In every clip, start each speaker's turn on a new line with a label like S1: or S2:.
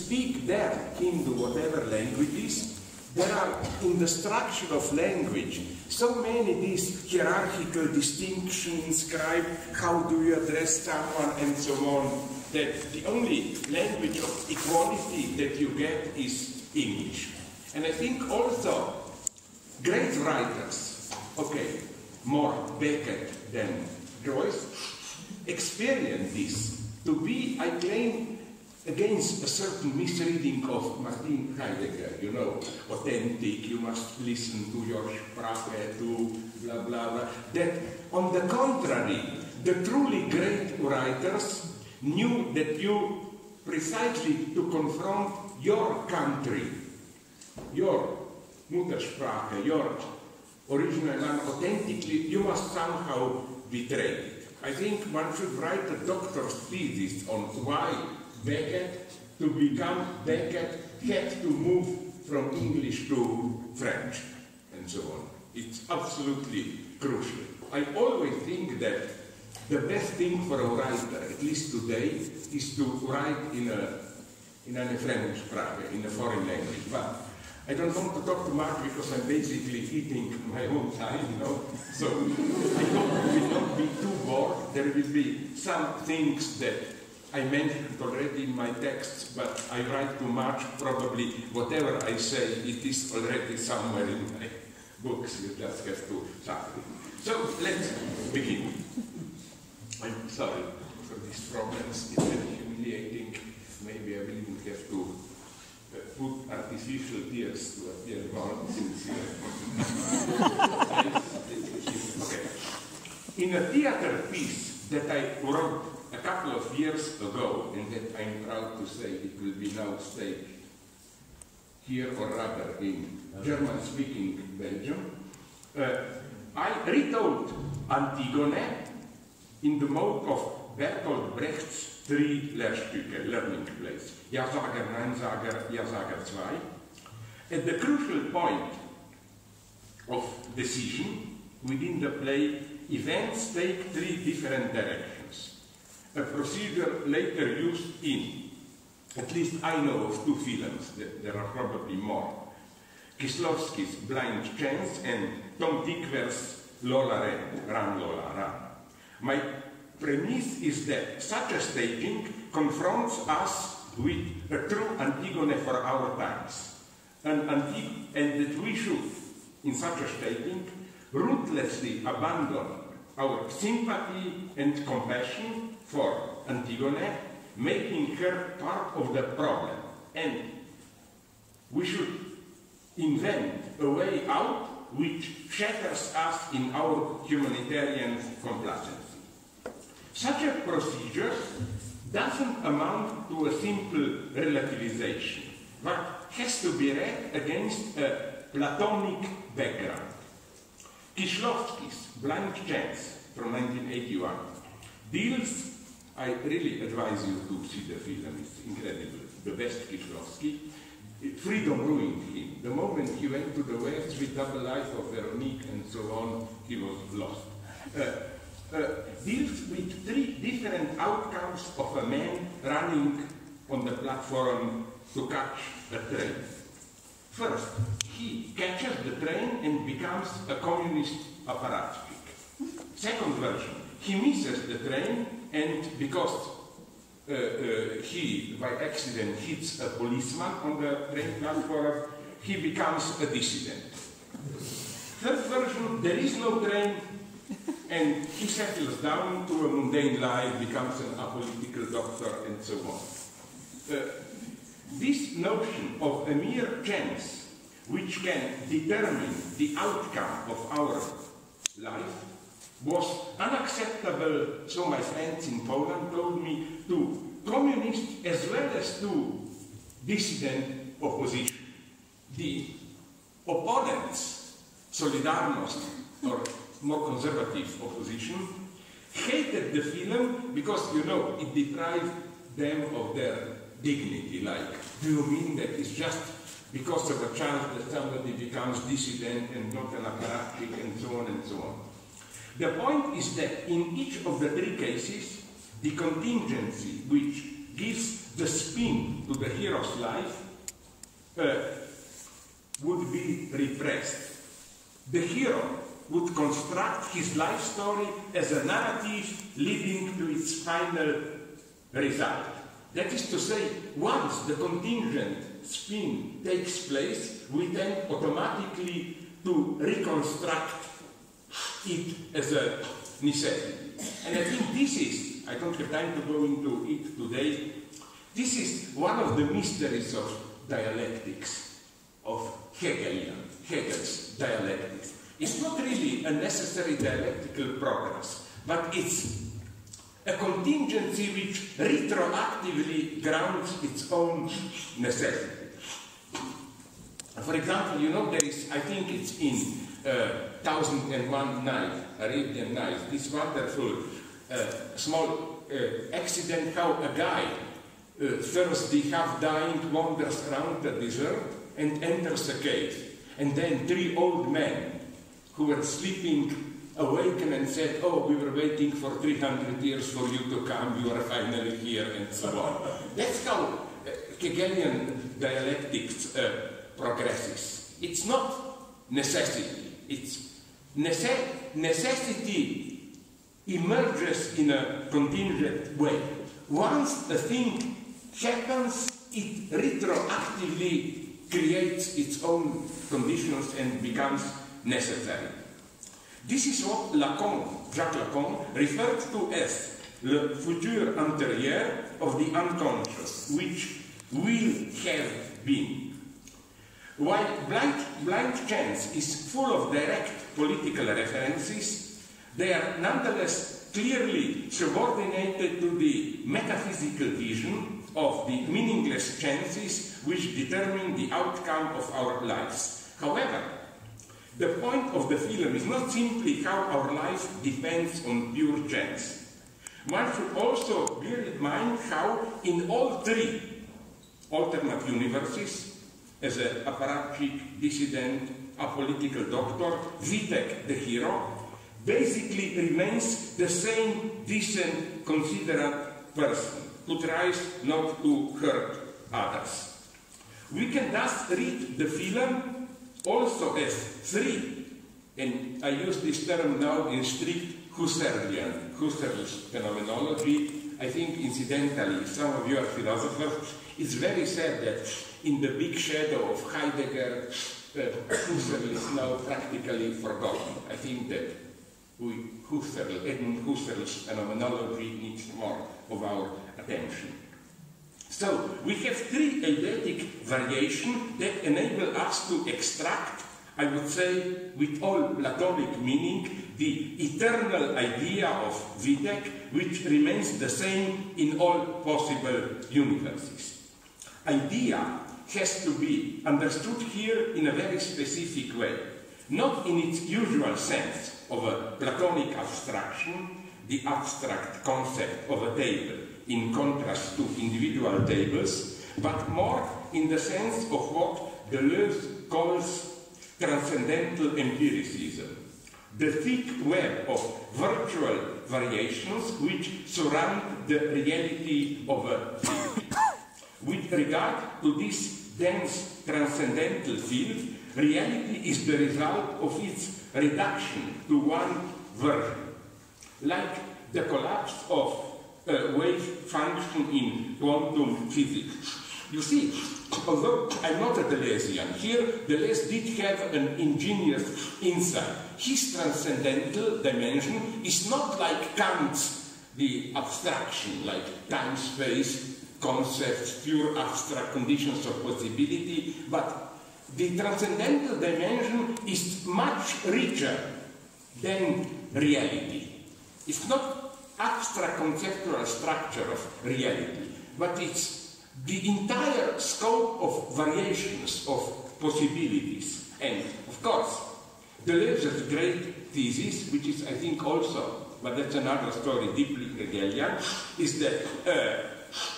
S1: speak their Hindu, whatever languages, there are, in the structure of language, so many these hierarchical distinctions, describe how do you address someone and so on, that the only language of equality that you get is English. And I think also great writers, okay, more Beckett than Joyce, experience this to be, I claim, against a certain misreading of Martin Heidegger, you know, authentic, you must listen to your Sprache, to blah, blah, blah. That, on the contrary, the truly great writers knew that you, precisely to confront your country, your Muttersprache, your original land authentically, you must somehow betray it. I think one should write a doctor's thesis on why Beckett, to become Beckett, had to move from English to French, and so on. It's absolutely crucial. I always think that the best thing for a writer, at least today, is to write in a French Sprache, in a foreign language. But I don't want to talk too much because I'm basically eating my own time, you know. So I hope we will not be too bored. There will be some things that I mentioned already in my texts, but I write too much. Probably whatever I say, it is already somewhere in my books. You just have to suffer. So let's begin. I'm sorry for these problems. It's very humiliating. Maybe I will even have to put artificial tears to appear more sincere. Okay. In a theater piece that I wrote a couple of years ago, and that I'm proud to say it will be now staged here, or rather in German-speaking Belgium, I retold Antigone in the mode of Bertolt Brecht's three Lehrstücke, learning plays, Ja-Sager, Nein-Sager, Ja-Sager 2. At the crucial point of decision within the play, events take three different directions. A procedure later used in, at least I know of two films, there are probably more, Kieslowski's Blind Chance and Tom Tykwer's Lola Run, Lola Run. My premise is that such a staging confronts us with a true Antigone for our times, and that we should, in such a staging, ruthlessly abandon our sympathy and compassion for Antigone, making her part of the problem, and we should invent a way out which shatters us in our humanitarian complacency. Such a procedure doesn't amount to a simple relativization, but has to be read against a Platonic background. Kieslowski's Blind Chance from 1981 deals, I really advise you to see the film, it's incredible, the best Kieslowski. Freedom ruined him. The moment he went to the West with Double Life of Veronique and so on, he was lost. Deals with three different outcomes of a man running on the platform to catch a train. First, he catches the train and becomes a communist apparatchik. Second version, he misses the train and because he, by accident, hits a policeman on the train platform, he becomes a dissident. Third version, there is no train, and he settles down to a mundane life, becomes an apolitical doctor, and so on. This notion of a mere chance, which can determine the outcome of our life, was unacceptable, so my friends in Poland told me, to communist as well as to dissident opposition. The opponents, Solidarność, or more conservative opposition, hated the film because, you know, it deprived them of their dignity. Like, do you mean that it's just because of a chance that somebody becomes dissident and not an apparatchik and so on and so on? The point is that in each of the three cases, the contingency which gives the spin to the hero's life would be repressed. The hero would construct his life story as a narrative leading to its final result. That is to say, once the contingent spin takes place, we tend automatically to reconstruct it as a necessity. And I think this is, I don't have time to go into it today, this is one of the mysteries of dialectics, of Hegel's dialectics. It's not really a necessary dialectical progress, but it's a contingency which retroactively grounds its own necessity. For example, you know, there is, I think it's in 1001 Night, Arabian Nights, this wonderful small accident how a guy, thirsty, half-dying, wanders around the desert and enters a cave. And then 3 old men who were sleeping awakened and said, oh, we were waiting for 300 years for you to come, you are finally here, and so on. That's how Hegelian dialectics progresses. It's not necessity. It's necessity emerges in a contingent way. Once a thing happens, it retroactively creates its own conditions and becomes necessary. This is what Jacques Lacan referred to as le futur antérieur of the unconscious, which will have been. While blind chance is full of direct political references, they are nonetheless clearly subordinated to the metaphysical vision of the meaningless chances which determine the outcome of our lives. However, the point of the film is not simply how our life depends on pure chance. One should also bear in mind how in all 3 alternate universes, as an apparatchik, dissident, apolitical doctor, Zizek, the hero, basically remains the same decent, considerate person who tries not to hurt others. We can thus read the film also as 3, and I use this term now in strict Husserl's phenomenology. I think, incidentally, some of you are philosophers, it's very sad that in the big shadow of Heidegger, Husserl is now practically forgotten. I think that Edmund Husserl's phenomenology needs more of our attention. So, we have 3 eidetic variations that enable us to extract, I would say, with all Platonic meaning, the eternal idea of Zizek, which remains the same in all possible universes. Idea has to be understood here in a very specific way, not in its usual sense of a Platonic abstraction, the abstract concept of a table, in contrast to individual tables, but more in the sense of what Deleuze calls transcendental empiricism, the thick web of virtual variations which surround the reality of a field. With regard to this dense transcendental field, reality is the result of its reduction to one version, like the collapse of a wave function in quantum physics. You see, although I'm not a Deleuzian, here Deleuze did have an ingenious insight. His transcendental dimension is not like Kant's, the abstraction, like time, space, concepts, pure abstract conditions of possibility, but the transcendental dimension is much richer than reality. It's not abstract conceptual structure of reality, but it's the entire scope of variations, of possibilities. And, of course, Deleuze's great thesis, which is, I think, also, but that's another story, deeply Hegelian, is that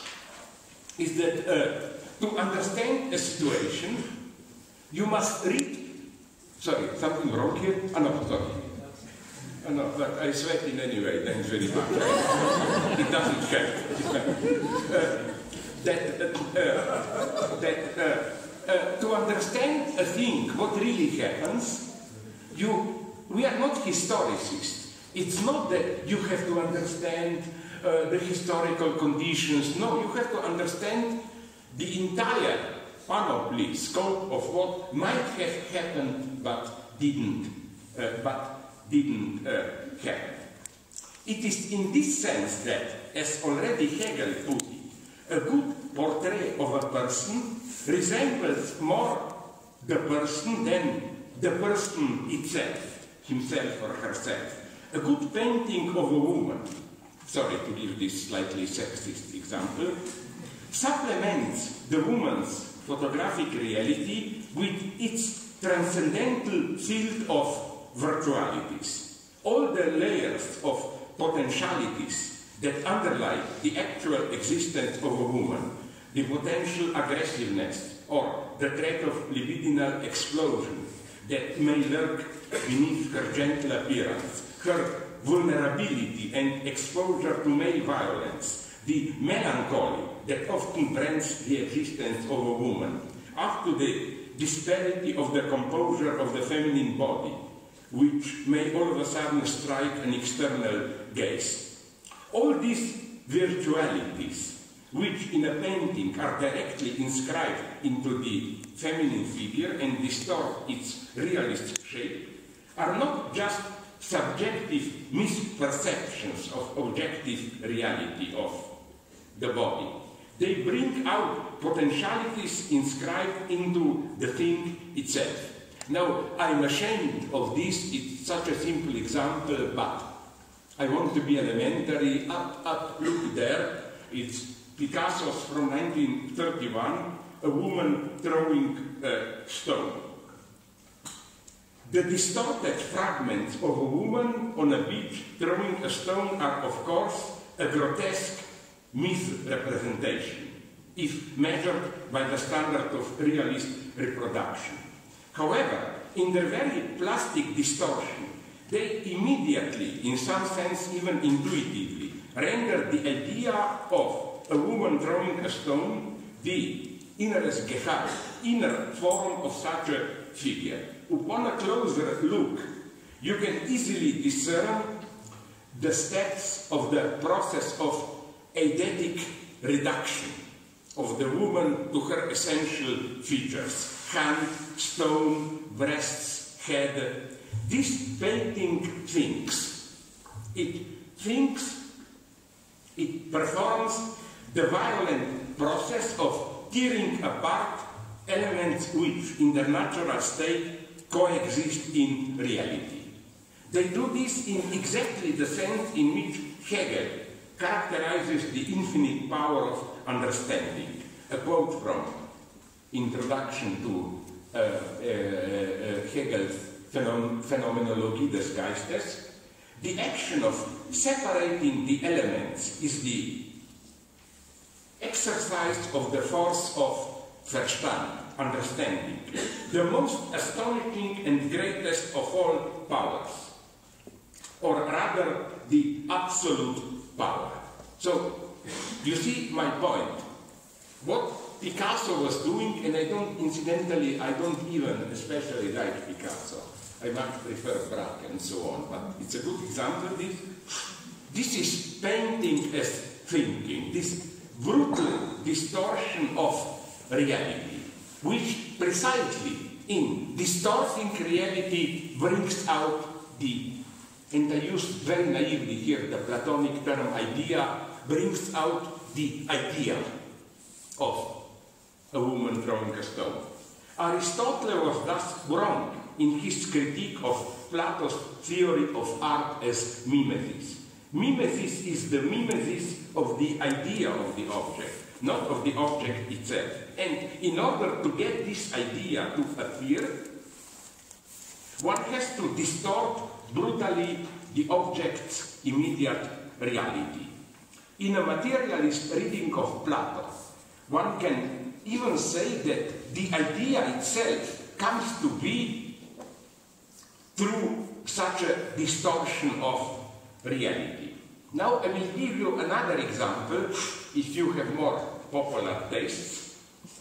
S1: to understand a situation, you must read... Sorry, something wrong here? Oh, no, sorry. Oh, no, but I sweat in any way, thanks very much. It doesn't help. to understand a thing, what really happens, we are not historicists. It's not that you have to understand the historical conditions. No, you have to understand the entire panoply, scope of what might have happened but didn't happen. It is in this sense that, as already Hegel put it, a good portrait of a person resembles more the person than the person itself, himself or herself. A good painting of a woman, sorry to give this slightly sexist example, supplements the woman's photographic reality with its transcendental field of virtualities. All the layers of potentialities that underlie the actual existence of a woman, the potential aggressiveness or the threat of libidinal explosion that may lurk beneath her gentle appearance, her vulnerability and exposure to male violence, the melancholy that often brings the existence of a woman, up to the disparity of the composure of the feminine body, which may all of a sudden strike an external gaze. All these virtualities, which in a painting are directly inscribed into the feminine figure and distort its realist shape, are not just subjective misperceptions of objective reality of the body. They bring out potentialities inscribed into the thing itself. Now, I'm ashamed of this, it's such a simple example, but I want to be elementary. Up, look there, it's Picasso's from 1931, a woman throwing a stone. The distorted fragments of a woman on a beach throwing a stone are, of course, a grotesque misrepresentation, if measured by the standard of realist reproduction. However, in their very plastic distortion, they immediately, in some sense even intuitively, render the idea of a woman throwing a stone the inneres Gehalt, inner form of such a figure. Upon a closer look, you can easily discern the steps of the process of eidetic reduction of the woman to her essential features: hand, stone, breasts, head. This painting thinks. It performs the violent process of tearing apart elements which, in their natural state, coexist in reality. They do this in exactly the sense in which Hegel characterizes the infinite power of understanding. A quote from Introduction to Hegel's Phenomenologie des Geistes: the action of separating the elements is the exercise of the force of Verstand, understanding, the most astonishing and greatest of all powers, or rather the absolute power. So, you see my point. What Picasso was doing, and I don't even especially like Picasso. I much prefer Braque and so on, but it's a good example. This is painting as thinking, this brutal distortion of reality, which precisely in distorting reality brings out the, and I use very naively here the Platonic term idea, brings out the idea of a woman throwing a stone. Aristotle was thus wrong in his critique of Plato's theory of art as mimesis. Mimesis is the mimesis of the idea of the object, not of the object itself. And in order to get this idea to appear, one has to distort brutally the object's immediate reality. In a materialist reading of Plato, one can even say that the idea itself comes to be through such a distortion of reality. Now I will give you another example, if you have more popular tastes,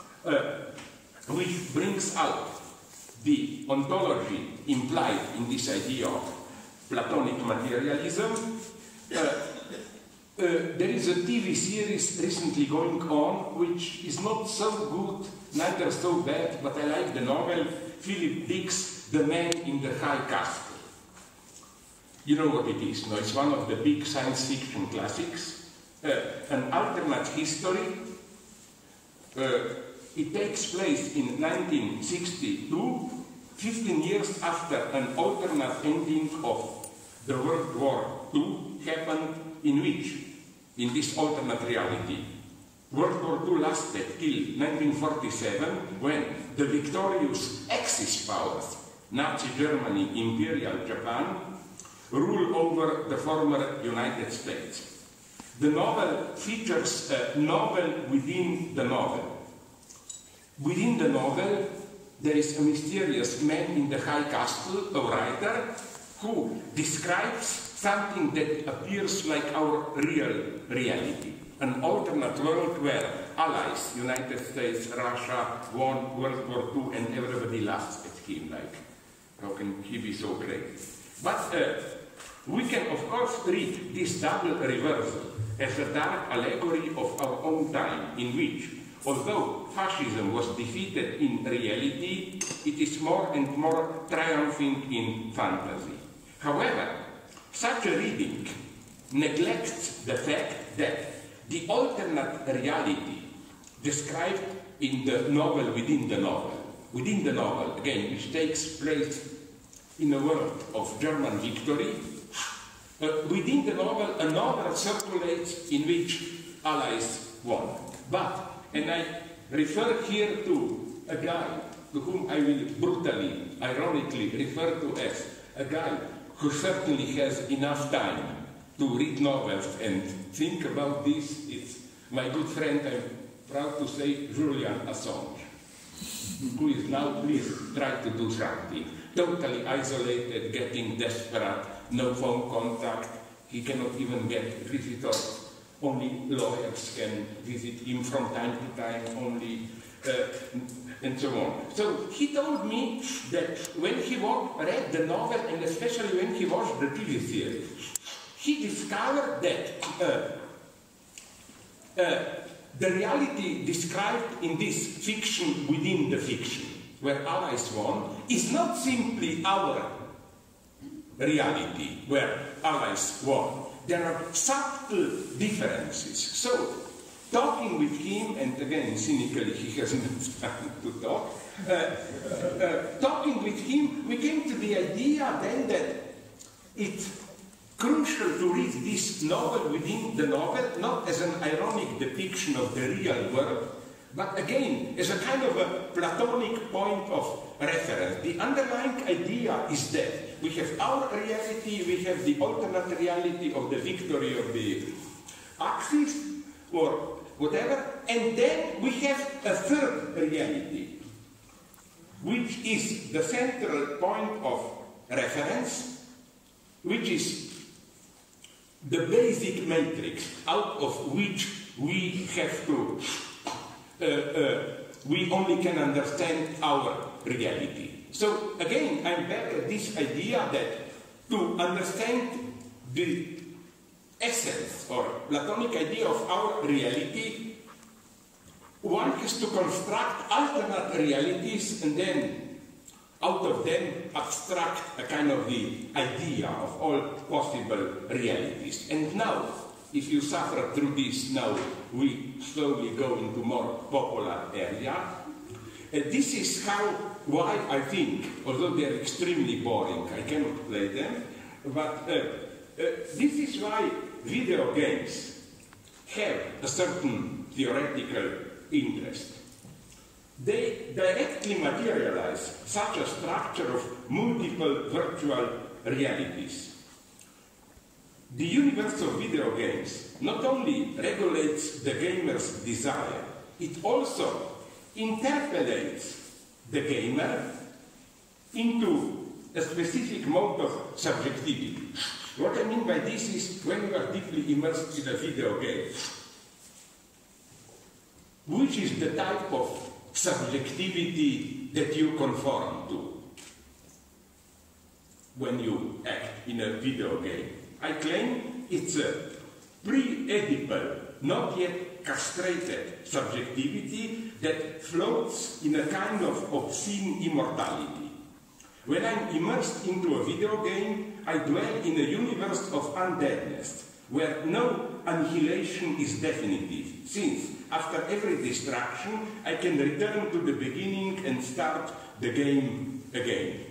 S1: which brings out the ontology implied in this idea of Platonic materialism. There is a TV series recently going on, which is not so good, neither so bad, but I like the novel, Philip Dick's The Man in the High Castle. You know what it is, no? It's one of the big science fiction classics, an alternate history. It takes place in 1962, 15 years after an alternate ending of the World War II happened, in which, in this alternate reality, World War II lasted till 1947, when the victorious Axis powers, Nazi Germany, Imperial Japan, rule over the former United States. The novel features a novel within the novel. Within the novel, there is a mysterious man in the high castle, a writer, who describes something that appears like our real reality. An alternate world where allies, United States, Russia, won World War II, and everybody laughs at him, like, how can he be so great? But we can, of course, read this double reversal as a dark allegory of our own time, in which, although fascism was defeated in reality, it is more and more triumphing in fantasy. However, such a reading neglects the fact that the alternate reality described in the novel within the novel, again, which takes place in a world of German victory, within the novel, a novel circulates in which allies won. But, and I refer here to a guy to whom I will brutally, ironically refer to as a guy who certainly has enough time to read novels and think about this. It's my good friend, I'm proud to say, Julian Assange, who is now, please try to do something. Totally isolated, getting desperate, no phone contact, he cannot even get visitors, only lawyers can visit him from time to time, only, and so on. So he told me that when he read the novel, and especially when he watched the TV series, he discovered that the reality described in this fiction within the fiction, where allies won, is not simply our reality, where allies won. There are subtle differences. So, talking with him, and again, cynically, he has no time to talk, talking with him, we came to the idea then that it's crucial to read this novel within the novel, not as an ironic depiction of the real world, but again, as a kind of a Platonic point of reference. The underlying idea is that we have our reality, we have the alternate reality of the victory of the Axis, or whatever, and then we have a third reality, which is the central point of reference, which is the basic matrix out of which we have to, we only can understand our reality. So again, I'm back at this idea that to understand the essence or Platonic idea of our reality, one has to construct alternate realities and then out of them abstract a kind of the idea of all possible realities. And now, if you suffer through this, now we slowly go into more popular area. This is why I think, although they're extremely boring, I cannot play them, but this is why video games have a certain theoretical interest. They directly materialize such a structure of multiple virtual realities. The universe of video games not only regulates the gamer's desire, it also interpolates the gamer into a specific mode of subjectivity. What I mean by this is when you are deeply immersed in a video game, which is the type of subjectivity that you conform to when you act in a video game. I claim it's a pre-Oedipal, not yet castrated subjectivity that floats in a kind of obscene immortality. When I'm immersed into a video game, I dwell in a universe of undeadness, where no annihilation is definitive, since after every distraction, I can return to the beginning and start the game again.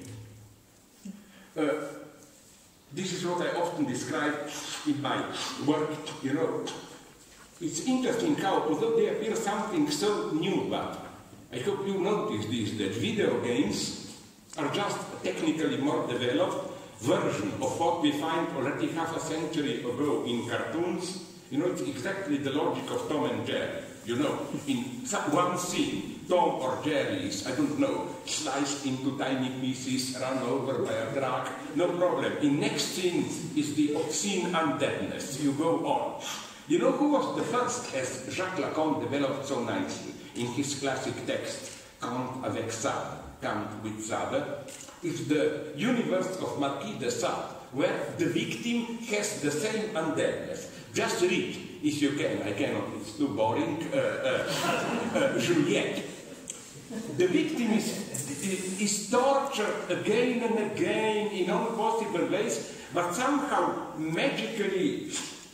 S1: This is what I often describe in my work, you know. It's interesting how, although they appear something so new, but I hope you notice this, that video games are just a technically more developed version of what we find already half a century ago in cartoons. You know, it's exactly the logic of Tom and Jerry. You know, in one scene, Tom or Jerry is, I don't know, sliced into tiny pieces, run over by a truck, no problem. In next scene is the obscene undeadness. You go on. You know who was the first, as Jacques Lacan developed so nicely in his classic text, Count avec Sade, Count with Sade? It's the universe of Marquis de Sade, where the victim has the same undeadness. Just read, if you can. I cannot, it's too boring. Juliette. The victim is tortured again and again in all possible ways, but somehow magically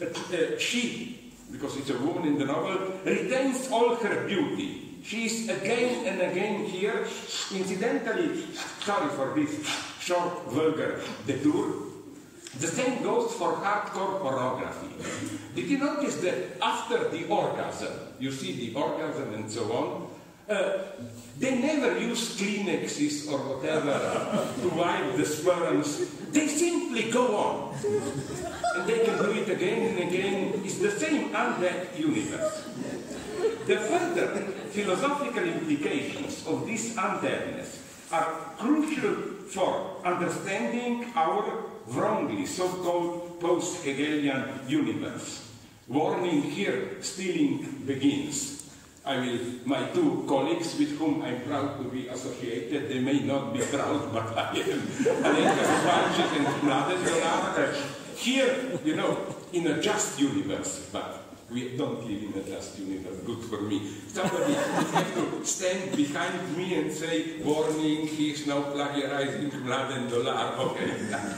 S1: she, because it's a woman in the novel, retains all her beauty. She is again and again here. Incidentally, sorry for this short, vulgar detour, the same goes for hardcore pornography. Did you notice that after the orgasm, you see the orgasm and so on, they never use Kleenexes or whatever to wipe the sperms. They simply go on. And they can do it again and again. It's the same undead universe. The further philosophical implications of this undeadness are crucial for understanding our wrongly so-called post-Hegelian universe. Warning here, stealing begins. My two colleagues with whom I'm proud to be associated, they may not be proud, but I am. Slavoj and Mladen, here, you know, in a just universe, but we don't live in a just universe, good for me. Somebody has to stand behind me and say, warning, he's now plagiarizing Mladen Dollar. Okay.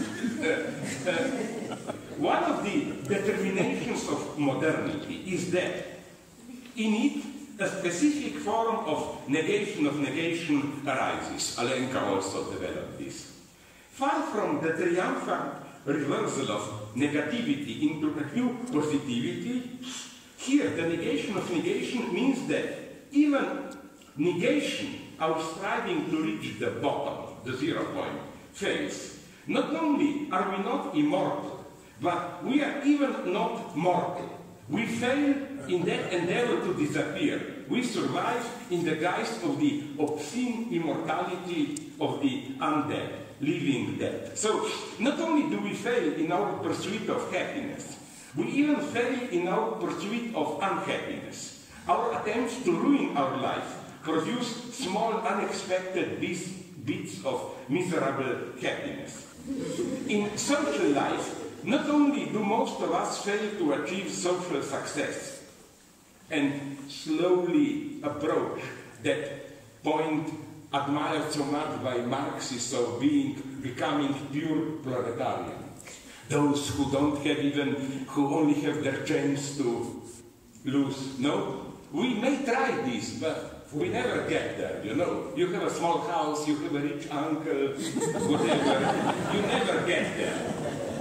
S1: One of the determinations of modernity is that in it, a specific form of negation arises. Alenka also developed this. Far from the triumphant reversal of negativity into a new positivity, here the negation of negation means that even negation, our striving to reach the bottom, the 0 point, fails. Not only are we not immortal, but we are even not mortal. We fail in that endeavor to disappear. We survive in the guise of the obscene immortality of the undead, living dead. So, not only do we fail in our pursuit of happiness, we even fail in our pursuit of unhappiness. Our attempts to ruin our life produce small, unexpected bits of miserable happiness. In social life, not only do most of us fail to achieve social success and slowly approach that point admired so much by Marxists of becoming pure proletarian. Those who don't have who only have their chance to lose. No, we may try this, but we never get there, you know. You have a small house, you have a rich uncle, whatever. You never get there.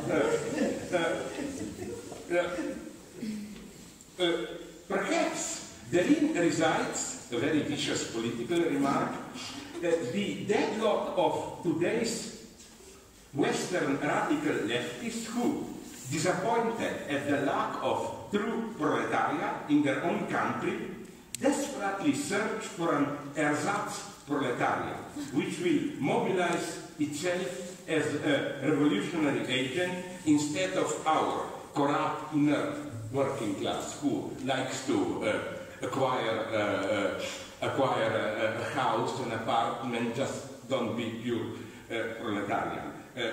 S1: Perhaps therein resides, a very vicious political remark, the deadlock of today's Western radical leftists who, disappointed at the lack of true proletariat in their own country, desperately search for an ersatz proletariat, which will mobilize itself as a revolutionary agent instead of our corrupt, inert working class who likes to acquire a house, an apartment, just don't be pure proletarian.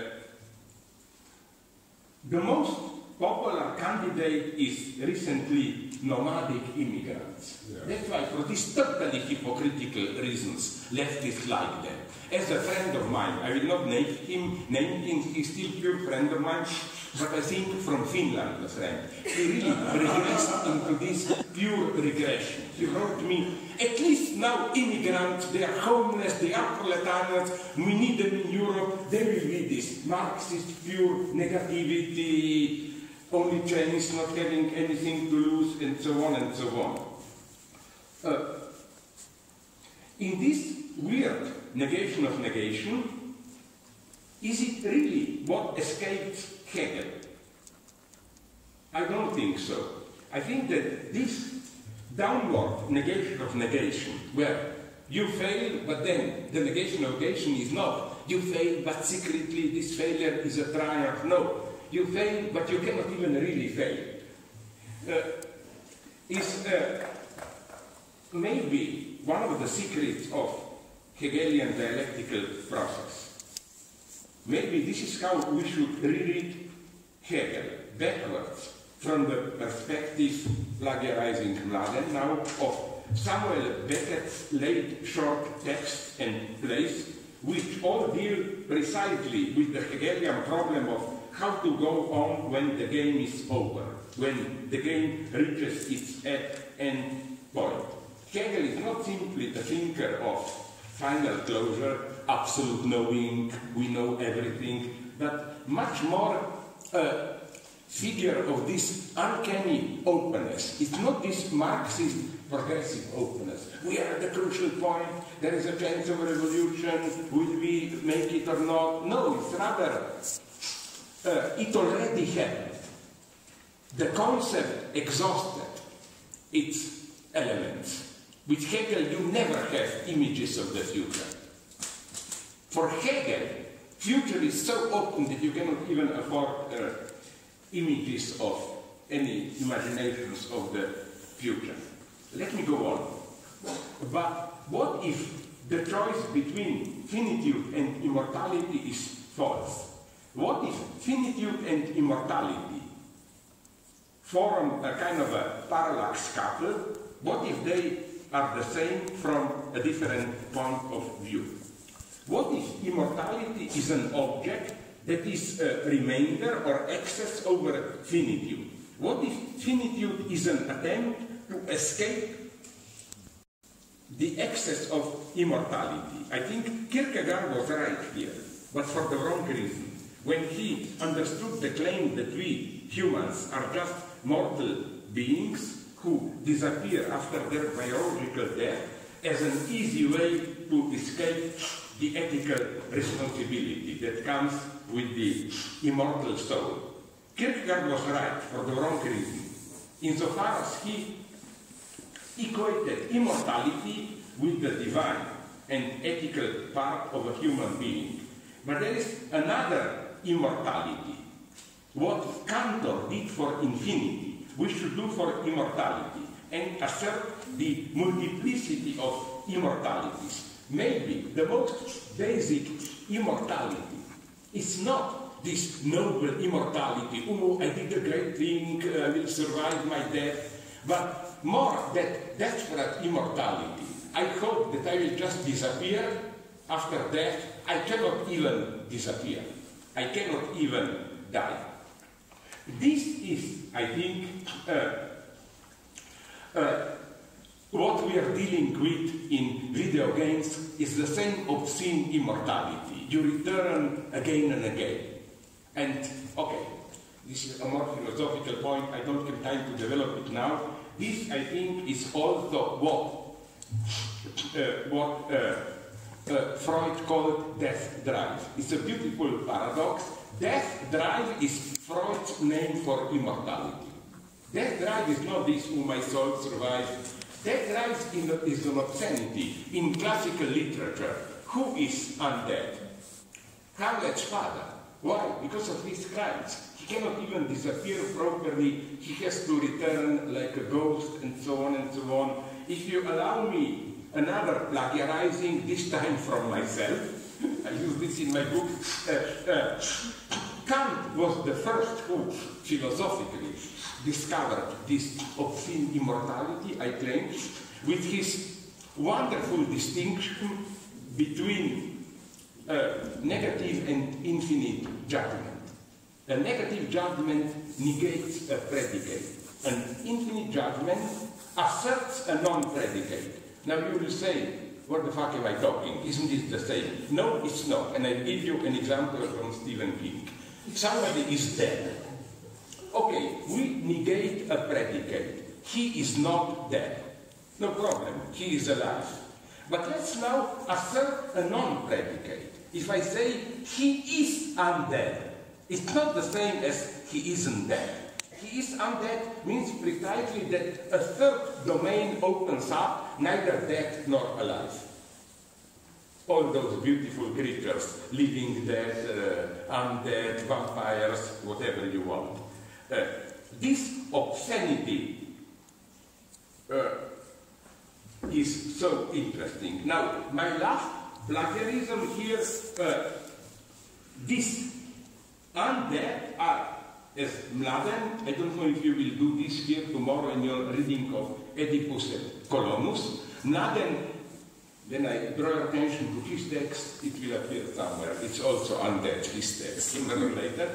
S1: The most popular candidate is recently nomadic immigrants. Yeah. That's why, for these totally hypocritical reasons, leftists like them. As a friend of mine, I will not name him, he's still a pure friend of mine, but I think from Finland, a friend. He really regressed into this pure regression. He wrote me, at least now immigrants, they are homeless, they are proletarians, we need them in Europe, they will be this Marxist, pure negativity, only Chinese not having anything to lose, and so on and so on. In this weird negation of negation, is it really what escaped Hegel? I don't think so. I think that this downward negation of negation, where you fail, but then the negation of negation is not you fail, but secretly this failure is a triumph. No. You fail, but you cannot even really fail. Is maybe one of the secrets of Hegelian dialectical process. Maybe this is how we should reread Hegel, backwards, from the perspective, plagiarizing Mladen now, of Samuel Beckett's late short texts and plays, which all deal precisely with the Hegelian problem of how to go on when the game is over, when the game reaches its end point. Hegel is not simply the thinker of final closure, absolute knowing, we know everything, but much more a figure of this uncanny openness. It's not this Marxist progressive openness. We are at the crucial point, there is a chance of a revolution, will we make it or not? No, it's rather it already happened. The concept exhausted its elements. With Hegel, you never have images of the future. For Hegel, future is so open that you cannot even afford images of any imaginations of the future. Let me go on. But what if the choice between finitude and immortality is false? What if finitude and immortality form a kind of a parallax couple? What if they are the same from a different point of view? What if immortality is an object that is a remainder or excess over finitude? What if finitude is an attempt to escape the excess of immortality? I think Kierkegaard was right here, but for the wrong reason. When he understood the claim that we humans are just mortal beings who disappear after their biological death as an easy way to escape the ethical responsibility that comes with the immortal soul. Kierkegaard was right for the wrong reason, insofar as he equated immortality with the divine and ethical part of a human being. But there is another immortality. What Cantor did for infinity, we should do for immortality, and assert the multiplicity of immortalities. Maybe the most basic immortality is not this noble immortality, oh, I did a great thing, I will survive my death, but more that desperate immortality. I hope that I will just disappear after death. I cannot even disappear. I cannot even die. This is, I think, what we are dealing with in video games is the same obscene immortality. You return again and again. And, okay, this is a more philosophical point. I don't have time to develop it now. This, I think, is also what Freud called death drive. It's a beautiful paradox. Death drive is Freud's name for immortality. Death drive is not this, oh, my soul survives. Death drive is an obscenity. In classical literature, who is undead? Hamlet's father. Why? Because of his crimes. He cannot even disappear properly. He has to return like a ghost and so on and so on. If you allow me another plagiarizing, this time from myself, I use this in my book, Kant was the first who philosophically discovered this obscene immortality, I claim, with his wonderful distinction between negative and infinite judgment. A negative judgment negates a predicate. An infinite judgment asserts a non-predicate. Now you will say, what the fuck am I talking? Isn't it the same? No, it's not. And I give you an example from Stephen King. Somebody is dead. Okay, we negate a predicate. He is not dead. No problem, he is alive. But let's now assert a non-predicate. If I say he is undead, it's not the same as he isn't dead. He is undead means precisely that a third domain opens up, neither dead nor alive. All those beautiful creatures, living dead, undead, vampires, whatever you want. This obscenity is so interesting. Now, my last plagiarism here, this undead are, as Mladen, I don't know if you will do this here tomorrow in your reading of Oedipus and Colonus. Mladen, then I draw your attention to his text, it will appear somewhere. It's also undead, his text, sooner or later.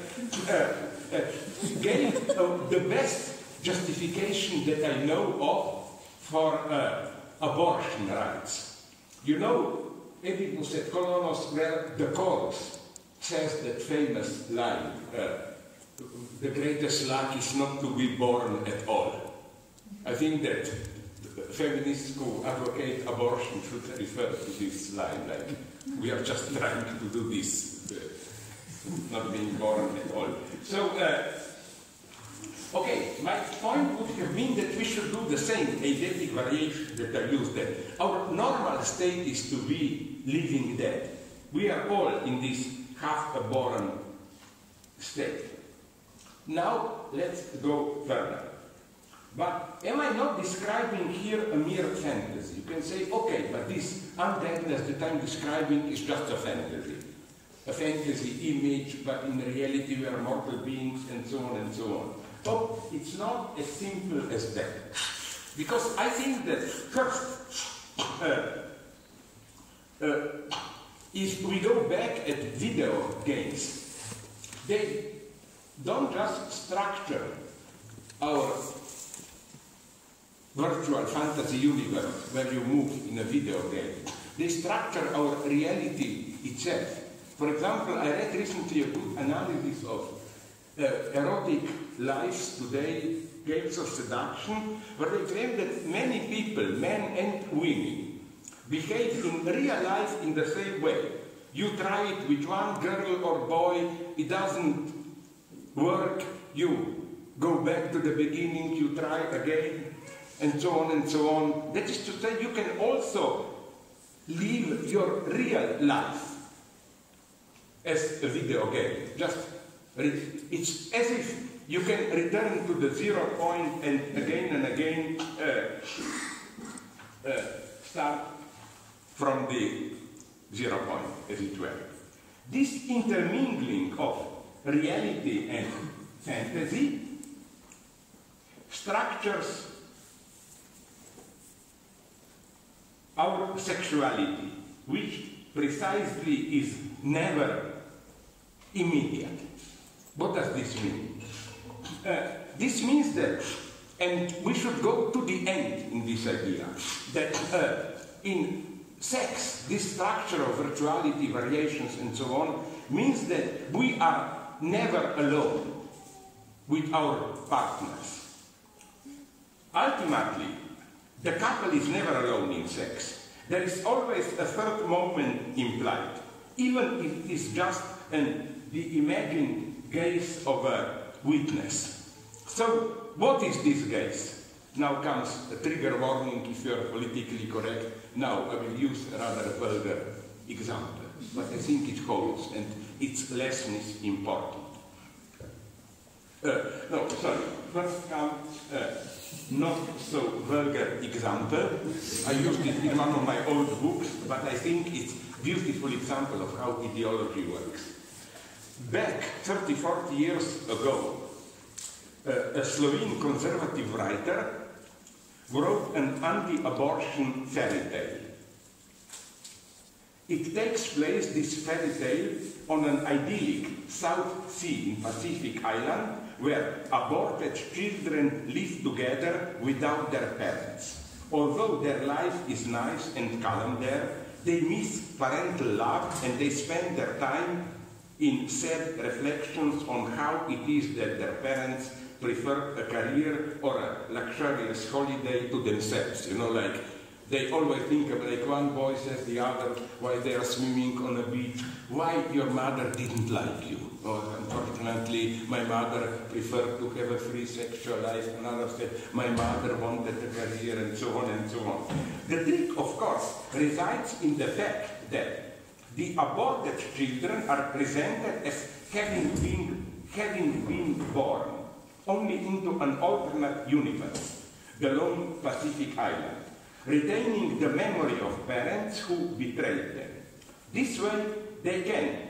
S1: Gave the best justification that I know of for abortion rights. You know, Oedipus et Colonos, where the chorus says that famous line, the greatest luck is not to be born at all. I think that feminists who advocate abortion should refer to this line, like, we are just trying to do this, not being born at all. So, okay, my point would have been that we should do the same eidetic variation that I used there. Our normal state is to be living dead. We are all in this half-born state. Now, let's go further. But am I not describing here a mere fantasy? You can say, okay, but this undeadness that I'm describing is just a fantasy. A fantasy image, but in reality we are mortal beings, and so on and so on. But it's not as simple as that. Because I think that first, if we go back at video games, they don't just structure our virtual fantasy universe where you move in a video game. They structure our reality itself. For example, I read recently a good analysis of erotic lives today, games of seduction, where they claim that many people, men and women, behave in real life in the same way. You try it with one girl or boy, it doesn't work, you go back to the beginning, you try again, and so on and so on. That is to say, you can also live your real life as a video game. It's as if you can return to the 0 point and again start from the 0 point, as it were. This intermingling of reality and fantasy structures our sexuality, which precisely is never immediate. What does this mean? This means that, and we should go to the end in this idea, that in sex, this structure of virtuality, variations, and so on, means that we are never alone with our partners. Ultimately, the couple is never alone in sex. There is always a third moment implied, even if it is just the imagined gaze of a witness. So, what is this gaze? Now comes a trigger warning if you are politically correct. Now I will use a rather vulgar example. but I think it holds, and its lesson is important. No, sorry, first comes not so vulgar example. I used it in one of my old books, but I think it's a beautiful example of how ideology works. Back 30, 40 years ago, a Slovene conservative writer wrote an anti-abortion fairy tale. It takes place, this fairy tale, on an idyllic South Sea in Pacific Island where aborted children live together without their parents. Although their life is nice and calm there, they miss parental love and they spend their time in sad reflections on how it is that their parents prefer a career or a luxurious holiday to themselves. You know, like they always think of, like one boy says the other while they are swimming on a beach, why your mother didn't like you. Or unfortunately, my mother preferred to have a free sexual life. Another said, my mother wanted a career, and so on and so on. The trick, of course, resides in the fact that the aborted children are presented as having been born only into an alternate universe, the lone Pacific island, retaining the memory of parents who betrayed them. This way, they can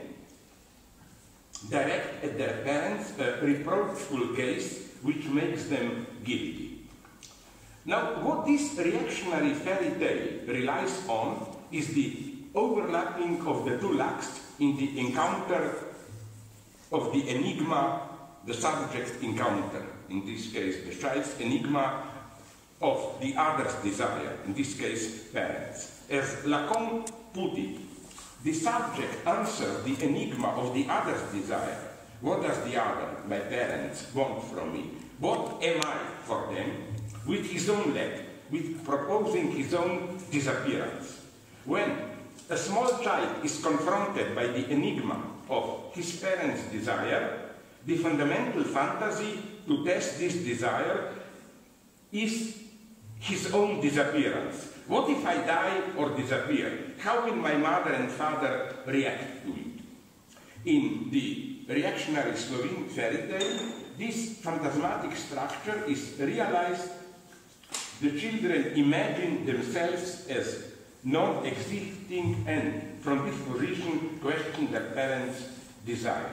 S1: direct at their parents a reproachful gaze which makes them guilty. Now, what this reactionary fairy tale relies on is the overlapping of the two lacks in the encounter of the enigma, the subject encounter, in this case the child's enigma, of the other's desire, in this case parents. As Lacan put it, the subject answers the enigma of the other's desire. What does the other, my parents, want from me? What am I for them? With his own leg, with proposing his own disappearance. When a small child is confronted by the enigma of his parents' desire, the fundamental fantasy to test this desire is his own disappearance. What if I die or disappear? How will my mother and father react to it? In the reactionary Slovene fairy tale, this phantasmatic structure is realized. The children imagine themselves as non-existing and, from this position, question their parents' desire.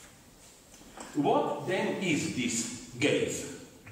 S1: What then is this gaze?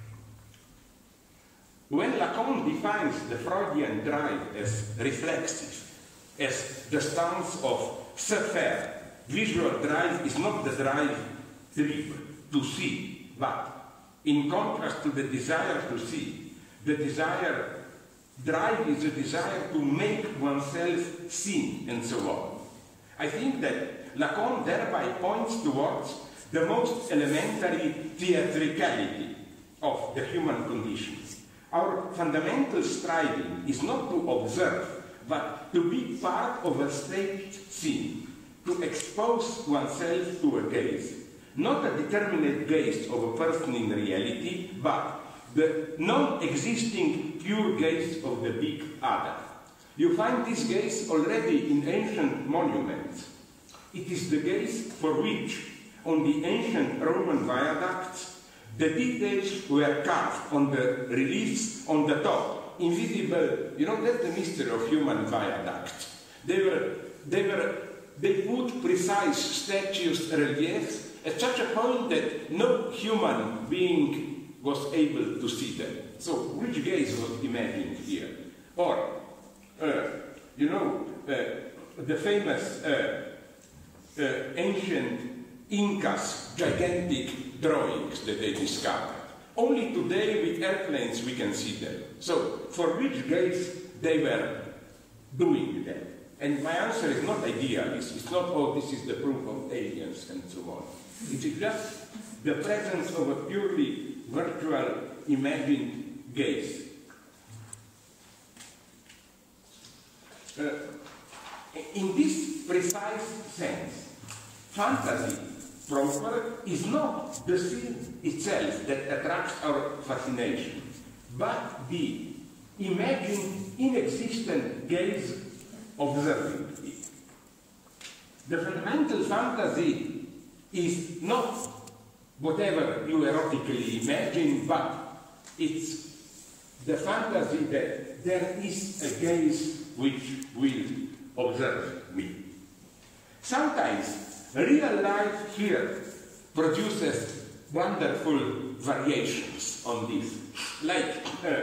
S1: When Lacan defines the Freudian drive as reflexive, as the stance of se faire, visual drive is not the drive trip to see, but in contrast to the desire to see, the desire drive is a desire to make oneself seen, and so on. I think that Lacan thereby points towards the most elementary theatricality of the human condition. Our fundamental striving is not to observe, but to be part of a staged scene, to expose oneself to a gaze, not a determinate gaze of a person in reality, but the non-existing pure gaze of the big other. You find this gaze already in ancient monuments. It is the gaze for which, on the ancient Roman viaducts, the details were carved on the reliefs on the top, invisible. You know, that's the mystery of human viaducts. They put precise statues, reliefs, at such a point that no human being was able to see them. So, which gaze was imagined here? Or, the famous ancient Incas' gigantic drawings that they discovered. Only today with airplanes we can see them. So, for which gaze they were doing that? And my answer is not idealist. It's not, oh, this is the proof of aliens and so on. It is just the presence of a purely virtual, imagined gaze. In this precise sense, fantasy proper is not the scene itself that attracts our fascination, but the imagined, inexistent gaze observing it. The fundamental fantasy is not whatever you erotically imagine, but it's the fantasy that there is a gaze which will observe me. Sometimes real life here produces wonderful variations on this. Like,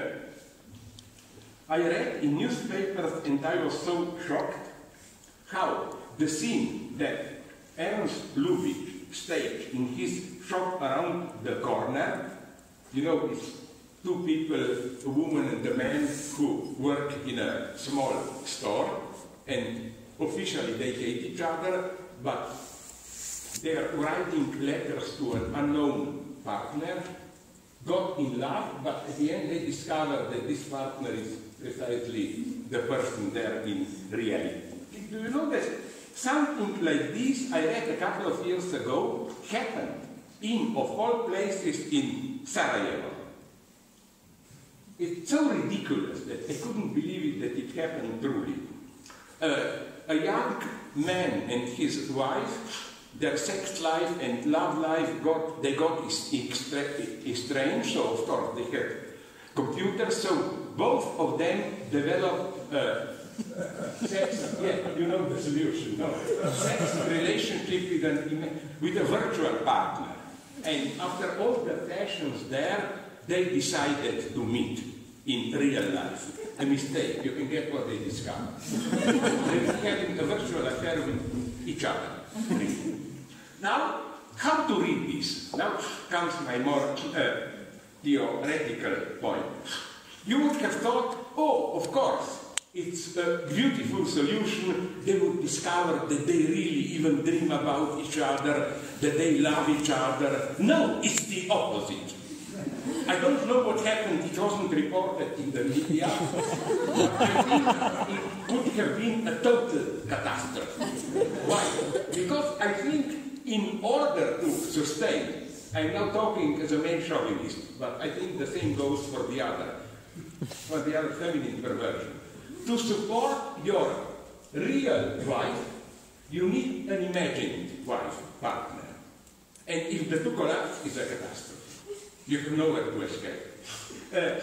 S1: I read in newspapers and I was so shocked how the scene that Ernst Lubitsch staged in his shop around the corner, you know, it's two people, a woman and a man, who work in a small store, and officially they hate each other, but they are writing letters to an unknown partner, got in love, but at the end they discover that this partner is precisely the person there in reality. Do you know that something like this, I read a couple of years ago, happened in, of all places, in Sarajevo. It's so ridiculous that I couldn't believe it that it happened truly. A young man and his wife, their sex life and love life got estranged, so of course they had computers, so both of them developed sex, yeah, you know the solution, no? Sex relationship with a virtual partner. And after all the fashions there, they decided to meet in real life. A mistake, you can get what they discovered. They were having a virtual affair with each other. Now, how to read this? Now comes my more theoretical point. You would have thought, oh, of course, it's a beautiful solution. They would discover that they really even dream about each other, that they love each other. No, it's the opposite. I don't know what happened. It wasn't reported in the media. I think it would have been a total catastrophe. Why? Because I think in order to sustain, I'm now talking as a male chauvinist, but I think the same goes for the other feminine perversion. To support your real wife, you need an imagined wife, partner. And if the two collapse, it's a catastrophe. You have nowhere to escape.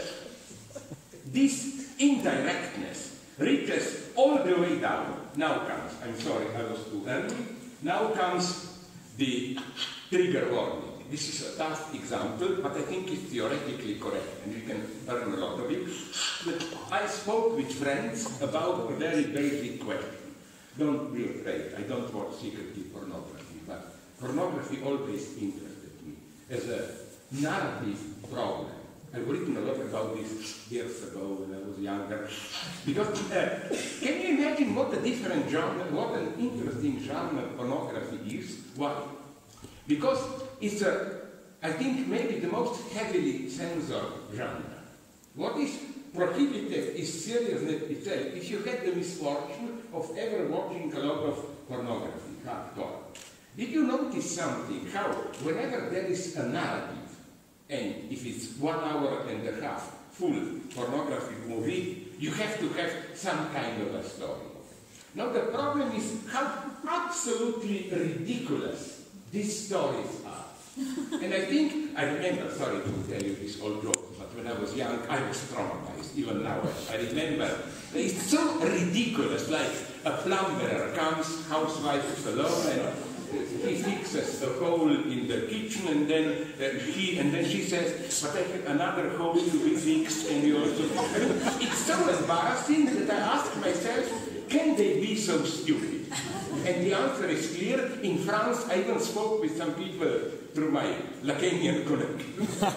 S1: This indirectness reaches all the way down. Now comes, I'm sorry, I was too early. Now comes the trigger warning. This is a tough example, but I think it's theoretically correct, and you can learn a lot of it. But I spoke with friends about a very basic question. Don't be afraid, I don't watch secretive pornography, but pornography always interested me as a narrative problem. I've written a lot about this years ago when I was younger. Because can you imagine what a different genre, what an interesting genre pornography is? Why? Because it's I think maybe the most heavily censored genre. What is prohibited is seriousness itself. If you had the misfortune of ever watching a lot of pornography, hardcore, did you notice something? How whenever there is a narrative, and if it's 1 hour and a half full pornography movie, you have to have some kind of a story. Now the problem is how absolutely ridiculous these stories are. And I remember, sorry to tell you this old joke, but when I was young, I was traumatized. Even now, I remember. It's so ridiculous, like a plumber comes, housewife is alone, and he fixes a hole in the kitchen, and then she says, but I have another hole to be fixed, and you also... It's so embarrassing that I ask myself, can they be so stupid? And the answer is clear. In France, I even spoke with some people through my Lacanian connection,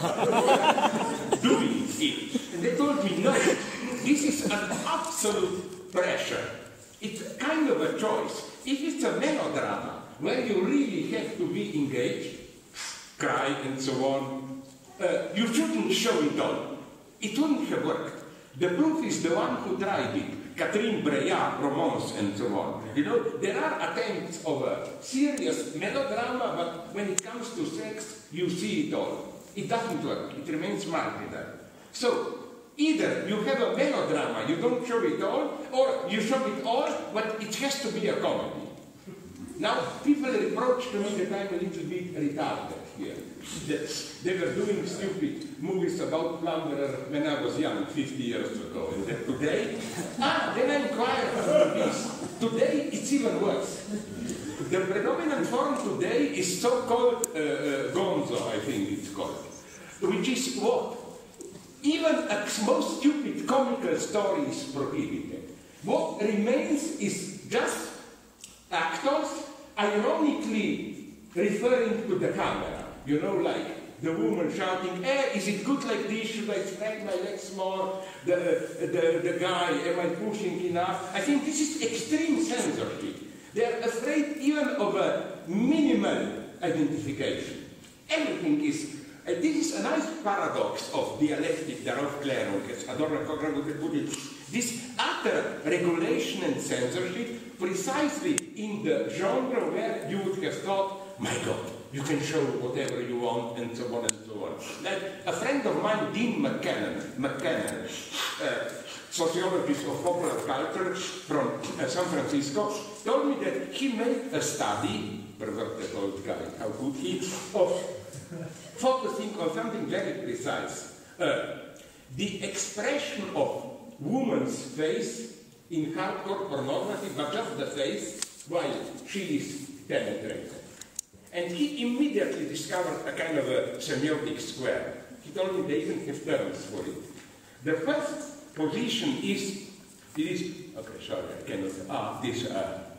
S1: doing it. And they told me, no, this is an absolute pressure. It's kind of a choice. If it's a melodrama, where you really have to be engaged, cry and so on, you shouldn't show it all. It wouldn't have worked. The proof is the one who tried it. Catherine Breillat, Romance, and so on. You know, there are attempts of a serious melodrama, but when it comes to sex, you see it all. It doesn't work. It remains marginal. So, either you have a melodrama, you don't show it all, or you show it all, but it has to be a comedy. Now, people reproach to me that I'm a little bit retarded here. That they were doing stupid movies about Plumber when I was young, 50 years ago. And that today, then I inquire about this. Today, it's even worse. The predominant form today is so-called gonzo, I think it's called. Which is what? Even a most stupid comical story is prohibited. What remains is just actors ironically referring to the camera. You know, like the woman shouting, is it good like this? Should I spread my legs more? The guy, am I pushing enough? I think this is extreme censorship. They're afraid even of a minimal identification. Everything is... this is a nice paradox of dialectic, Aufklärung, as Adorno would put it. This utter regulation and censorship precisely in the genre where you would have thought, my God, you can show whatever you want, and so on and so on. Like a friend of mine, Dean McKenna, sociologist of popular culture from San Francisco, told me that he made a study, perverted old guy, how could he, of focusing on something very precise. The expression of woman's face in hardcore pornography, but just the face, while she is penetrated. And he immediately discovered a kind of a semiotic square. He told me they even have terms for it. The first position is, okay, sorry, I cannot, this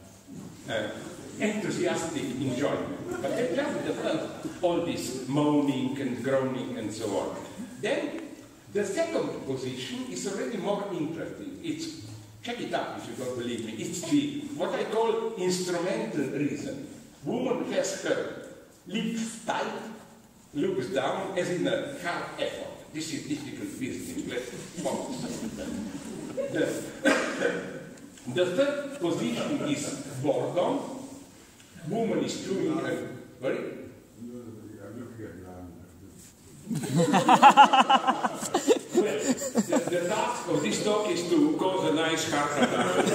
S1: enthusiastic enjoyment. But then just the first, all this moaning and groaning and so on. Then, the second position is already more interesting. It's, check it out if you don't believe me, it's the, what I call instrumental reason. Woman has her lips tight, looks down, as in a hard effort. This is difficult business, let's focus. The third position is boredom. Woman is doing a, sorry? Well, the task of this talk is to cause a nice heart attack.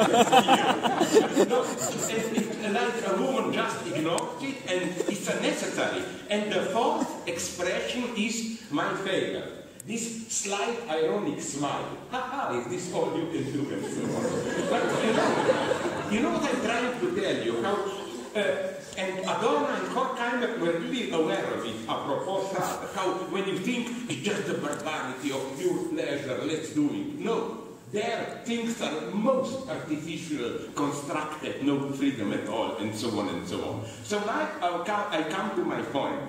S1: No, and like a woman just ignores it, and it's unnecessary. And the fourth expression is my favorite. This slight ironic smile. Ha-ha, is this all you can do? And so on. But you know what I'm trying to tell you? How, and Adorno and Horkheimer were really aware of it, apropos how when you think it's just the barbarity of pure pleasure, let's do it. No, their things are most artificial, constructed, no freedom at all, and so on and so on. So now I come to my point.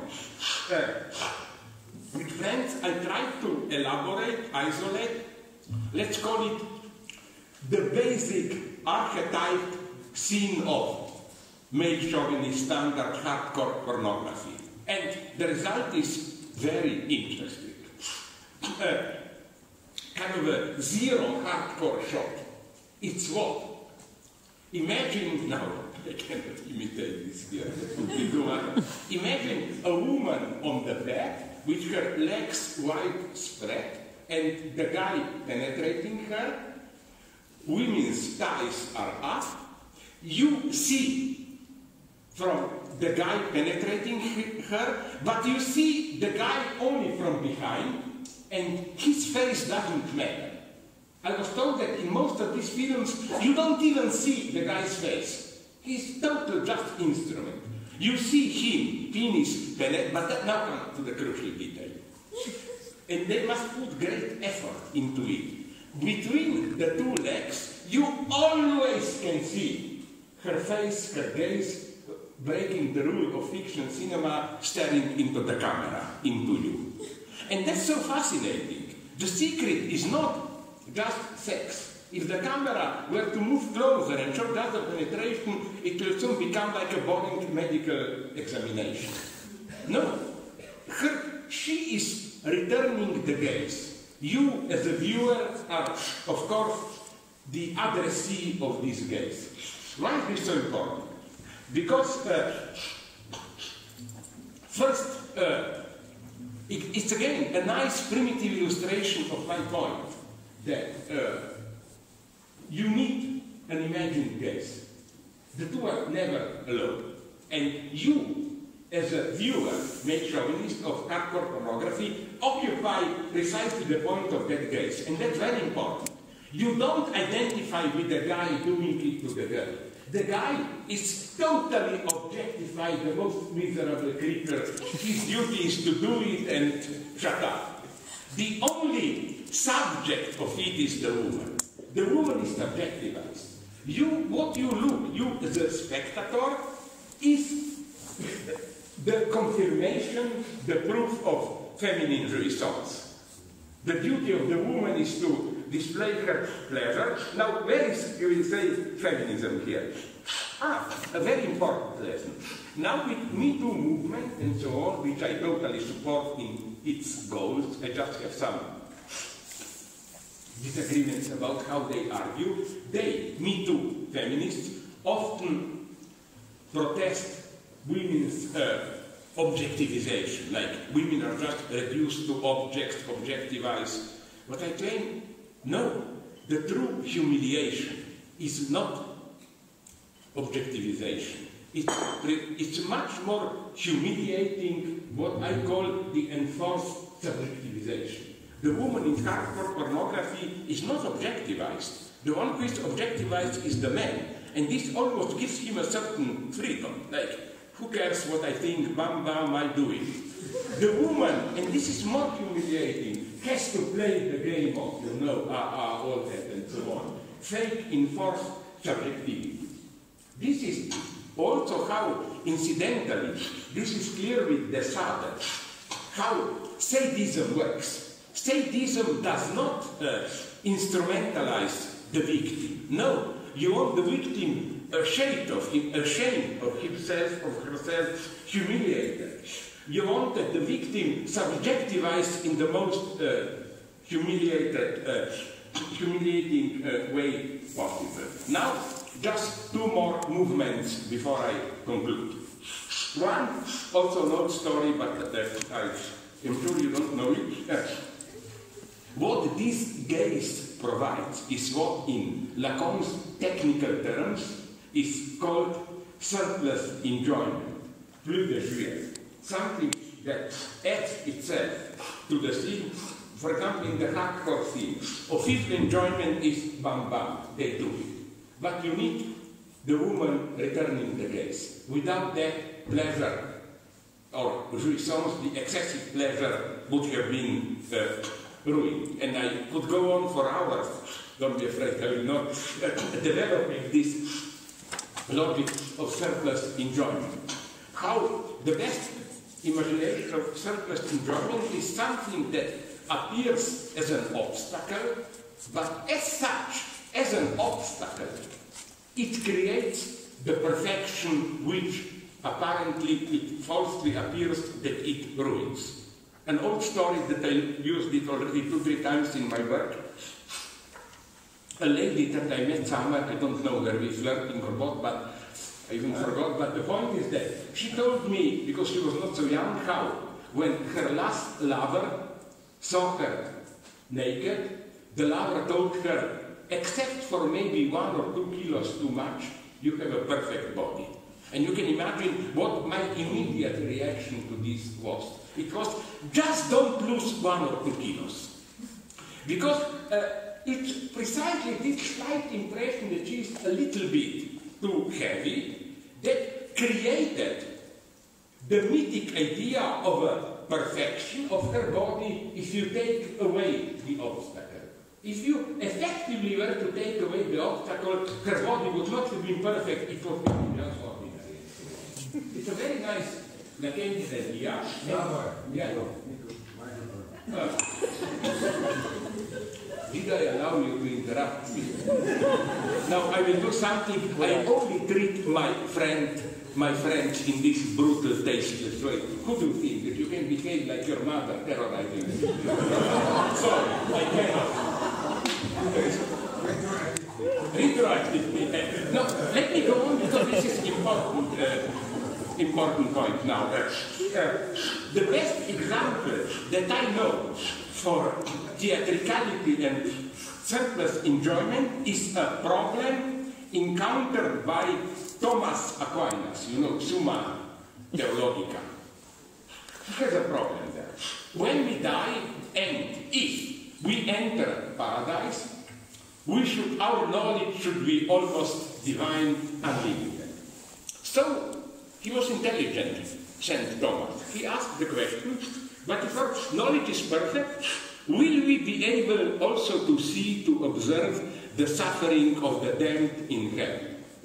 S1: With friends, I try to elaborate, isolate, let's call it the basic archetype scene of male chauvinist standard hardcore pornography. And the result is very interesting. Kind of a zero hardcore shot. It's what? Imagine, now I cannot imitate this here, imagine a woman on the bed with her legs wide spread and the guy penetrating her. Women's thighs are up. You see from the guy penetrating her, but you see the guy only from behind, and his face doesn't matter. I was told that in most of these films, you don't even see the guy's face. He's total just instrument. You see him, penis, penetrate, but now come to the crucial detail. And they must put great effort into it. Between the two legs, you always can see her face, her gaze, breaking the rule of fiction cinema, staring into the camera, into you. And that's so fascinating. The secret is not just sex. If the camera were to move closer and show just the penetration, it will soon become like a boring medical examination. No. She is returning the gaze. You, as a viewer, are, of course, the addressee of this gaze. Why is this so important? Because, first, it's again a nice primitive illustration of my point that you need an imagined gaze. The two are never alone. And you, as a viewer, male chauvinist of hardcore pornography, occupy precisely the point of that gaze. And that's very important. You don't identify with the guy doing it to the girl. The guy is totally objectified, the most miserable creature. His duty is to do it and shut up. The only subject of it is the woman. The woman is subjectivized. What you look, you as a spectator, is the confirmation, the proof of feminine jouissance. The duty of the woman is to display her pleasure. Now, where is, you will say, feminism here? A very important lesson. Now, with Me Too movement and so on, which I totally support in its goals, I just have some disagreements about how they argue. They, Me Too feminists, often protest women's objectivization, like women are just reduced to objects, objectivized. But I claim, no, the true humiliation is not objectivization. It's much more humiliating what I call the enforced subjectivization. The woman in hardcore pornography is not objectivized. The one who is objectivized is the man. And this almost gives him a certain freedom. Like, who cares what I think, bam, bam, I do it. The woman, and this is more humiliating, has to play the game of, all that and so on. Fake enforced subjectivity. This is also how, incidentally, this is clear with the Desade, how sadism works. Sadism does not instrumentalize the victim. No, you want the victim ashamed of himself, of herself, humiliated. You wanted the victim subjectivized in the most humiliating way possible. Now, just two more movements before I conclude. One, also an old story, but I'm sure you don't know it. What this gaze provides is what in Lacan's technical terms is called surplus enjoyment, plus de jouir, something that adds itself to the scene. For example, in the hardcore scene, official enjoyment is bam bam, they do it. But you need the woman returning the gaze. Without that, pleasure or jouissance, the excessive pleasure would have been ruined. And I could go on for hours. Don't be afraid, I will not developing this logic of surplus enjoyment. How the best imagination of surplus enjoyment is something that appears as an obstacle, but as such, as an obstacle, it creates the perfection which apparently it falsely appears that it ruins. An old story that I used it already 2-3 times in my work. A lady that I met somewhere, I don't know where we flirting or what, but I even forgot, but the point is that she told me, because she was not so young, how when her last lover saw her naked, the lover told her, except for maybe 1 or 2 kilos too much, you have a perfect body. And you can imagine what my immediate reaction to this was. It was, just don't lose 1 or 2 kilos. Because it's precisely this slight impression that she is a little bit too heavy that created the mythic idea of a perfection of her body if you take away the obstacle. If you effectively were to take away the obstacle, her body would not have been perfect, it would have been just ordinary. It's a very nice Lacanian idea. Did I allow you to interrupt me? Now I will do something. I only treat my friends in this brutal, tasteless way. Who do you think that you can behave like your mother, terrorizing me? Sorry, I cannot. Retroactively. No, let me go on because this is important point now. The best example that I know for theatricality and surplus enjoyment is a problem encountered by Thomas Aquinas, you know, Summa Theologica. He has a problem there. When we die, and if we enter paradise, our knowledge should be almost divine, unlimited. So, he was intelligent, St. Thomas. He asked the question, but if our knowledge is perfect, will we be able also to see, to observe the suffering of the damned in hell?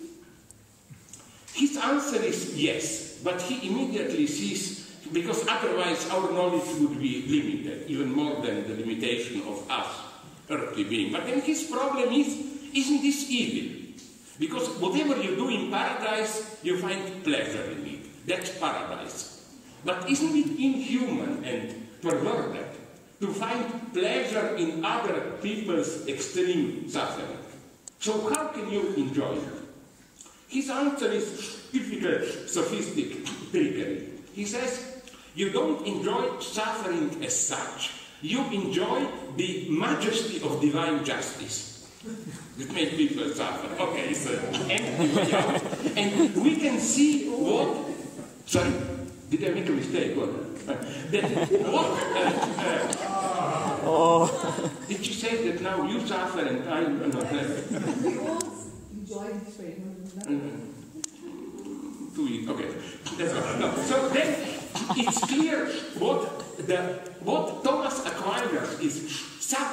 S1: His answer is yes, but he immediately sees, because otherwise our knowledge would be limited, even more than the limitation of us, earthly beings. But then his problem is, isn't this evil? Because whatever you do in paradise, you find pleasure in it. That's paradise. But isn't it inhuman and perverted to find pleasure in other people's extreme suffering? So how can you enjoy it? His answer is typical sophistic trickery. He says, you don't enjoy suffering as such, you enjoy the majesty of divine justice. It makes people suffer. Okay, it's an empty way out. And we can see what... Sorry, did I make a mistake? Did you say that now you suffer and I...
S2: We all enjoy the train.
S1: Okay, that's right. No. So then it's clear what Thomas Aquinas is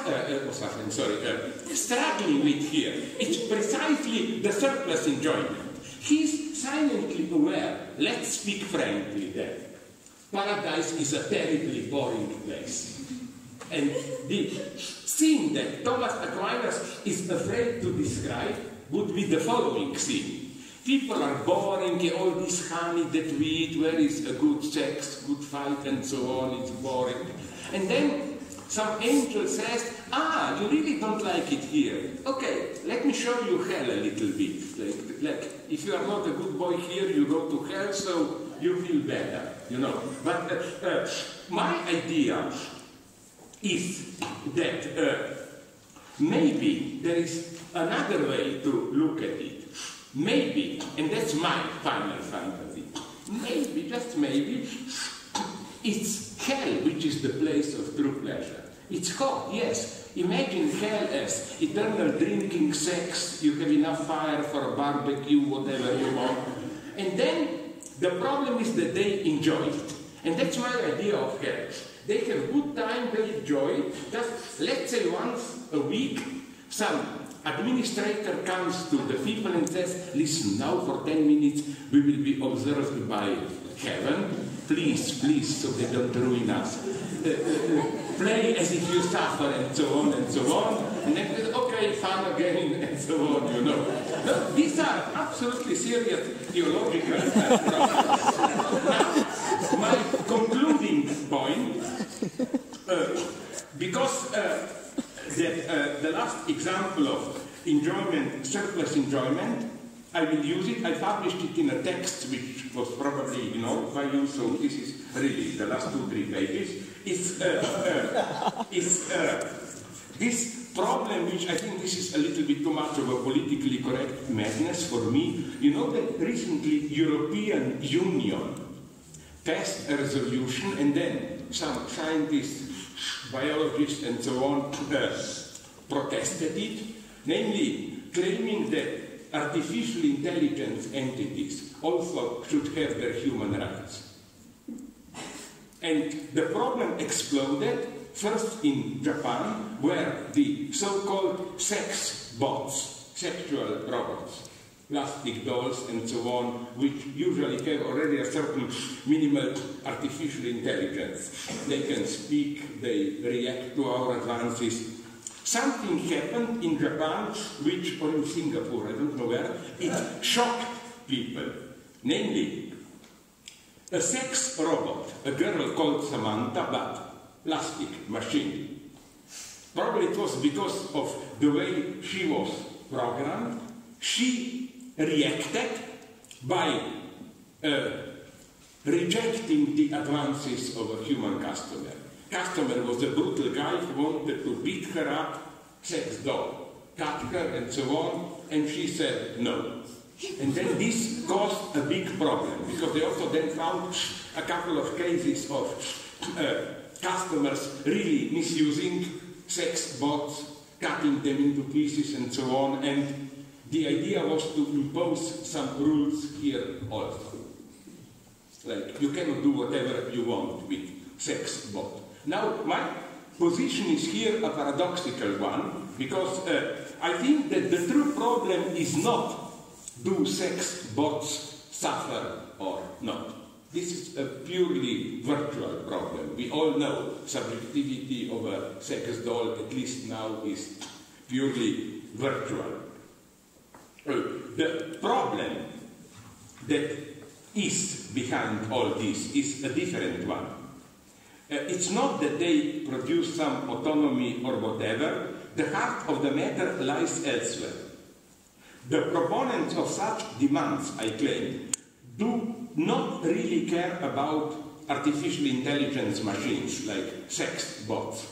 S1: struggling with here. It's precisely the surplus enjoyment. He's silently aware, let's speak frankly, that paradise is a terribly boring place. And the scene that Thomas Aquinas is afraid to describe would be the following scene. People are boring, all this honey that we eat, where is a good sex, good fight, and so on, it's boring. And then some angel says, you really don't like it here. Okay, let me show you hell a little bit. Like if you are not a good boy here, you go to hell, so you feel better, you know. But my idea is that maybe there is another way to look at it. Maybe, and that's my final fantasy, maybe, just maybe, it's hell which is the place of true pleasure. It's hot, yes. Imagine hell as eternal drinking, sex, you have enough fire for a barbecue, whatever you want. And then the problem is that they enjoy it. And that's my idea of hell. They have good time, they enjoy it. Just, let's say once a week, some administrator comes to the people and says, listen, now for 10 minutes we will be observed by heaven. Please, so they don't ruin us. Play as if you suffer, and so on and so on. And then, okay, fun again, and so on, you know. No, these are absolutely serious theological problems. Now, my concluding point, because the last example of enjoyment, surplus enjoyment, I will use it. I published it in a text which was probably ignored by you, so this is really the last 2-3 pages. It's this problem, which I think this is a little bit too much of a politically correct madness for me. You know that recently European Union passed a resolution, and then some scientists, biologists and so on protested it, namely claiming that artificial intelligence entities also should have their human rights. And the problem exploded first in Japan, where the so-called sex bots, sexual robots, plastic dolls and so on, which usually have already a certain minimal artificial intelligence. They can speak, they react to our advances. Something happened in Japan, or in Singapore, I don't know where, it shocked people. Namely, a sex robot, a girl called Samantha, but plastic machine. Probably it was because of the way she was programmed. She reacted by rejecting the advances of a human customer. Customer was a brutal guy who wanted to beat her up, sex doll. cut her and so on, and she said no. And then this caused a big problem, because they also then found a couple of cases of customers really misusing sex bots, cutting them into pieces and so on, and the idea was to impose some rules here also. Like, you cannot do whatever you want with sex bot. Now, my position is here a paradoxical one, because I think that the true problem is not do sex bots suffer or not. This is a purely virtual problem. We all know subjectivity of a sex doll, at least now, is purely virtual. The problem that is behind all this is a different one. It's not that they produce some autonomy or whatever. The heart of the matter lies elsewhere. The proponents of such demands, I claim, do not really care about artificial intelligence machines like sex bots.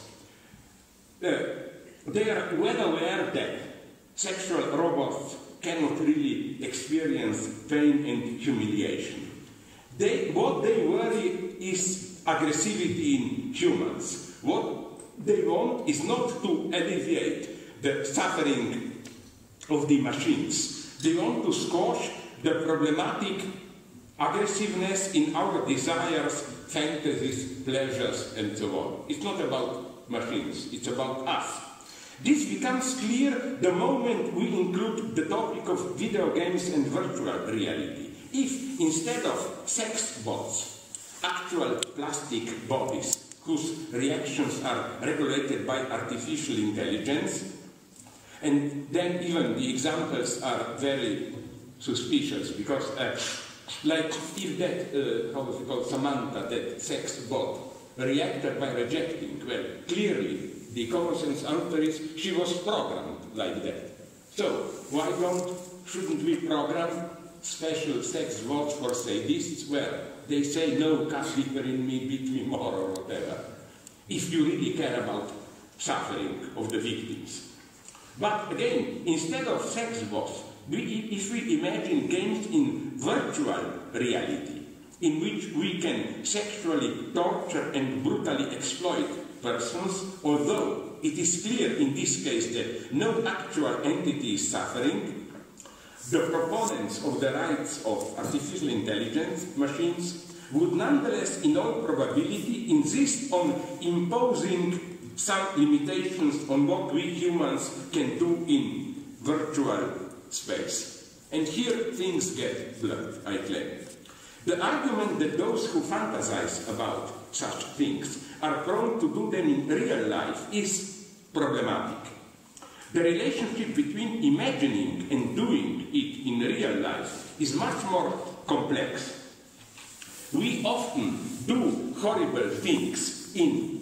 S1: They are well aware that sexual robots cannot really experience pain and humiliation. What they worry is aggressivity in humans. What they want is not to alleviate the suffering of the machines. They want to squash the problematic aggressiveness in our desires, fantasies, pleasures, and so on. It's not about machines, it's about us. This becomes clear the moment we include the topic of video games and virtual reality. If instead of sex bots, actual plastic bodies whose reactions are regulated by artificial intelligence, and then even the examples are very suspicious, because like if that, how was it called, Samantha, that sex bot, reacted by rejecting, well, clearly the common sense answer is she was programmed like that. So why shouldn't we program special sex bots for sadists where they say, no, cut deeper in me, beat me more, or whatever, if you really care about suffering of the victims. But again, instead of sex bots, if we imagine games in virtual reality, in which we can sexually torture and brutally exploit persons, although it is clear in this case that no actual entity is suffering, the proponents of the rights of artificial intelligence machines would nonetheless, in all probability, insist on imposing some limitations on what we humans can do in virtual space. And here things get blurred, I claim. The argument that those who fantasize about such things are prone to do them in real life is problematic. The relationship between imagining and doing it in real life is much more complex. We often do horrible things in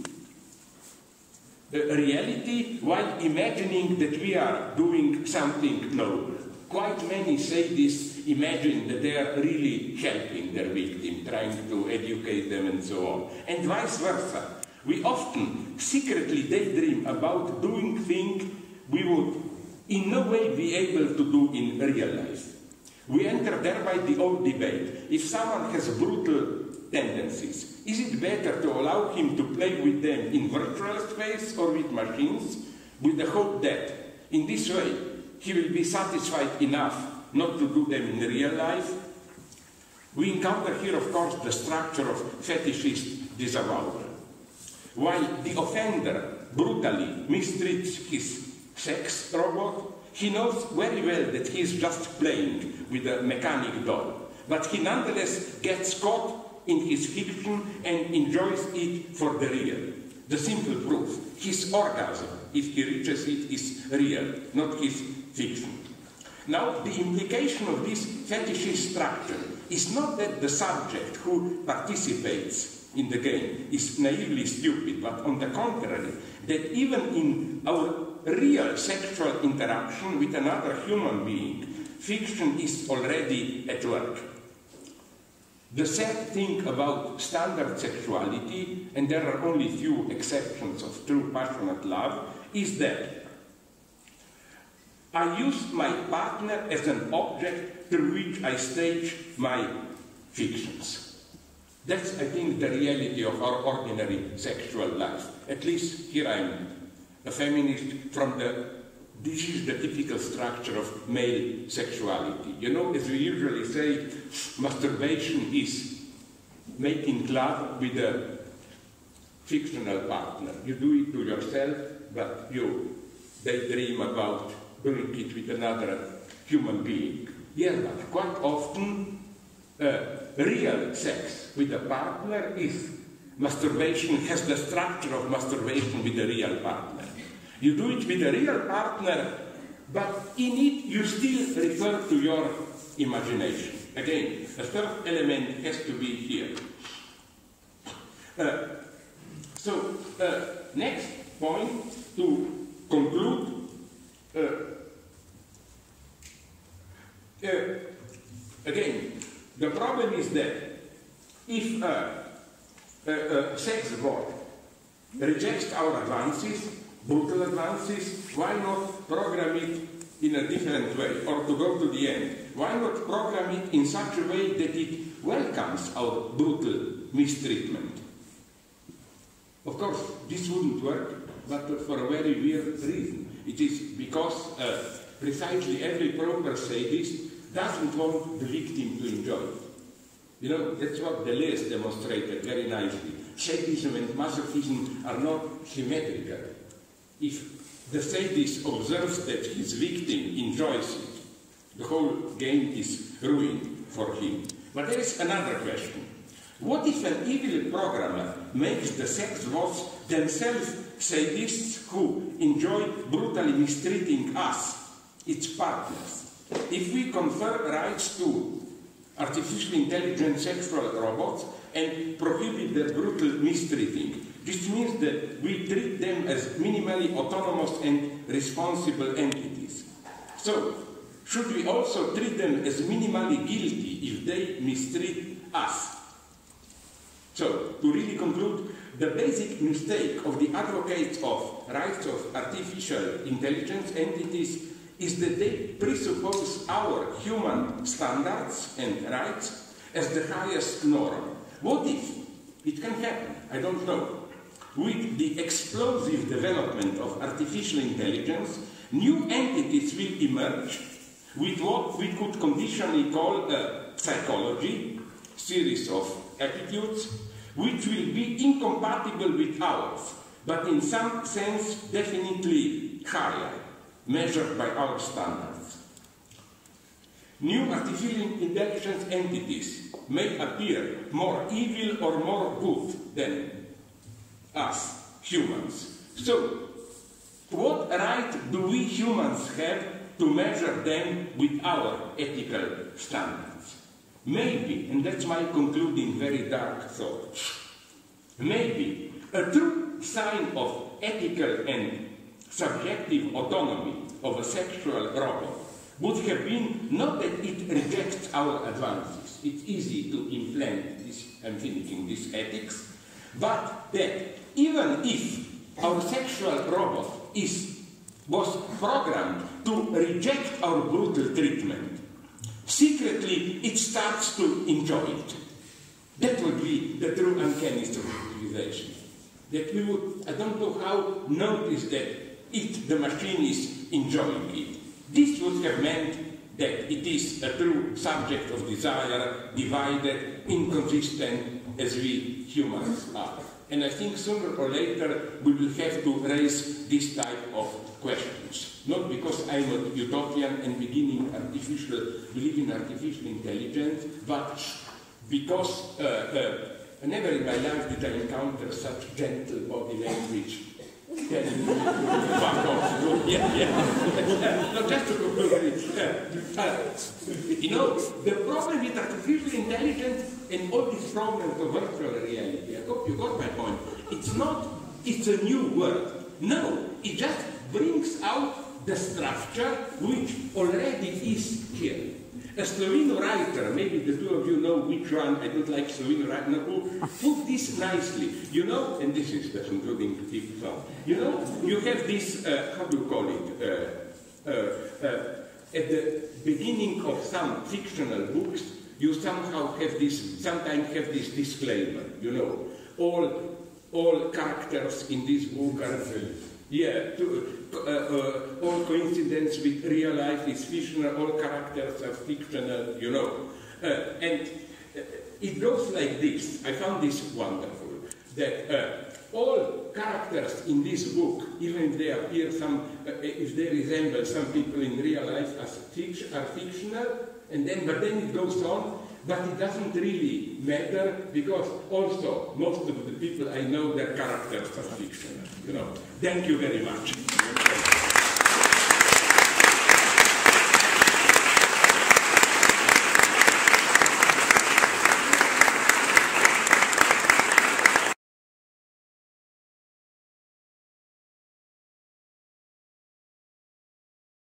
S1: reality while imagining that we are doing something noble. Quite many sadists imagine that they are really helping their victim, trying to educate them and so on. And vice versa. We often secretly daydream about doing things we would in no way be able to do in real life. We enter thereby the old debate. If someone has brutal tendencies, is it better to allow him to play with them in virtual space or with machines, with the hope that in this way he will be satisfied enough not to do them in real life? We encounter here, of course, the structure of fetishist disavowal. While the offender brutally mistreats his sex robot, he knows very well that he is just playing with a mechanic doll, but he nonetheless gets caught in his fiction and enjoys it for the real. The simple proof, his orgasm, if he reaches it, is real, not his fiction. Now, the implication of this fetishist structure is not that the subject who participates in the game is naively stupid, but on the contrary, that even in our real sexual interaction with another human being, fiction is already at work. The sad thing about standard sexuality, and there are only few exceptions of true passionate love, is that I use my partner as an object through which I stage my fictions. That's, I think, the reality of our ordinary sexual life. At least here I'm a feminist from this is the typical structure of male sexuality. You know, as we usually say, masturbation is making love with a fictional partner. You do it to yourself, but you daydream about doing it with another human being. Yes, but quite often, real sex with a partner is masturbation, has the structure of masturbation with a real partner. You do it with a real partner, but in it you still refer to your imagination. Again, a third element has to be here. Next point to conclude. Again, the problem is that if sex work rejects our advances, brutal advances, why not program it in a different way? Or to go to the end, why not program it in such a way that it welcomes our brutal mistreatment? Of course, this wouldn't work, but for a very weird reason. It is because precisely every proper sadist doesn't want the victim to enjoy it. You know, that's what Deleuze demonstrated very nicely. Sadism and masochism are not symmetrical. If the sadist observes that his victim enjoys it, the whole game is ruined for him. But there is another question. What if an evil programmer makes the sex bots themselves sadists who enjoy brutally mistreating us, its partners? If we confer rights to artificially intelligent sexual robots and prohibit their brutal mistreating, this means that we treat them as minimally autonomous and responsible entities. So, should we also treat them as minimally guilty if they mistreat us? So, to really conclude, the basic mistake of the advocates of rights of artificial intelligence entities is that they presuppose our human standards and rights as the highest norm. What if? It can happen, I don't know. With the explosive development of artificial intelligence, new entities will emerge with what we could conditionally call a psychology, series of attitudes, which will be incompatible with ours, but in some sense definitely higher, measured by our standards. New artificial intelligence entities may appear more evil or more good than us, humans. So, what right do we humans have to measure them with our ethical standards? Maybe, and that's my concluding very dark thought, maybe a true sign of ethical and subjective autonomy of a sexual robot would have been not that it rejects our advances, it's easy to implant this, I'm thinking, this ethics, but that even if our sexual robot was programmed to reject our brutal treatment, secretly it starts to enjoy it. That would be the true uncanny civilization. That we would, I don't know how, notice that the machine is enjoying it. This would have meant that it is a true subject of desire, divided, inconsistent, as we humans are. And I think sooner or later we will have to raise this type of questions. Not because I'm a utopian and believe in artificial intelligence, but because never in my life did I encounter such gentle body language telling me back off. No, just to conclude, you know, the problem with artificial intelligence and all these problems of virtual reality, I hope you got my point. It's not, it's a new word. No, it just brings out the structure which already is here. A Slovene writer, maybe the two of you know which one, I don't like Slovene writer, who put this nicely. You know, and this is the concluding tip. You know, you have this, how do you call it, At the beginning of some fictional books, you somehow have this, sometimes have this disclaimer, you know, all characters in this book are, all coincidence with real life is fictional, all characters are fictional, you know. And it goes like this. I found this wonderful, that all characters in this book, even if they appear if they resemble some people in real life are fictional, but then it goes on, but it doesn't really matter, because also most of the people I know, their characters are fictional, you know. Thank you very much.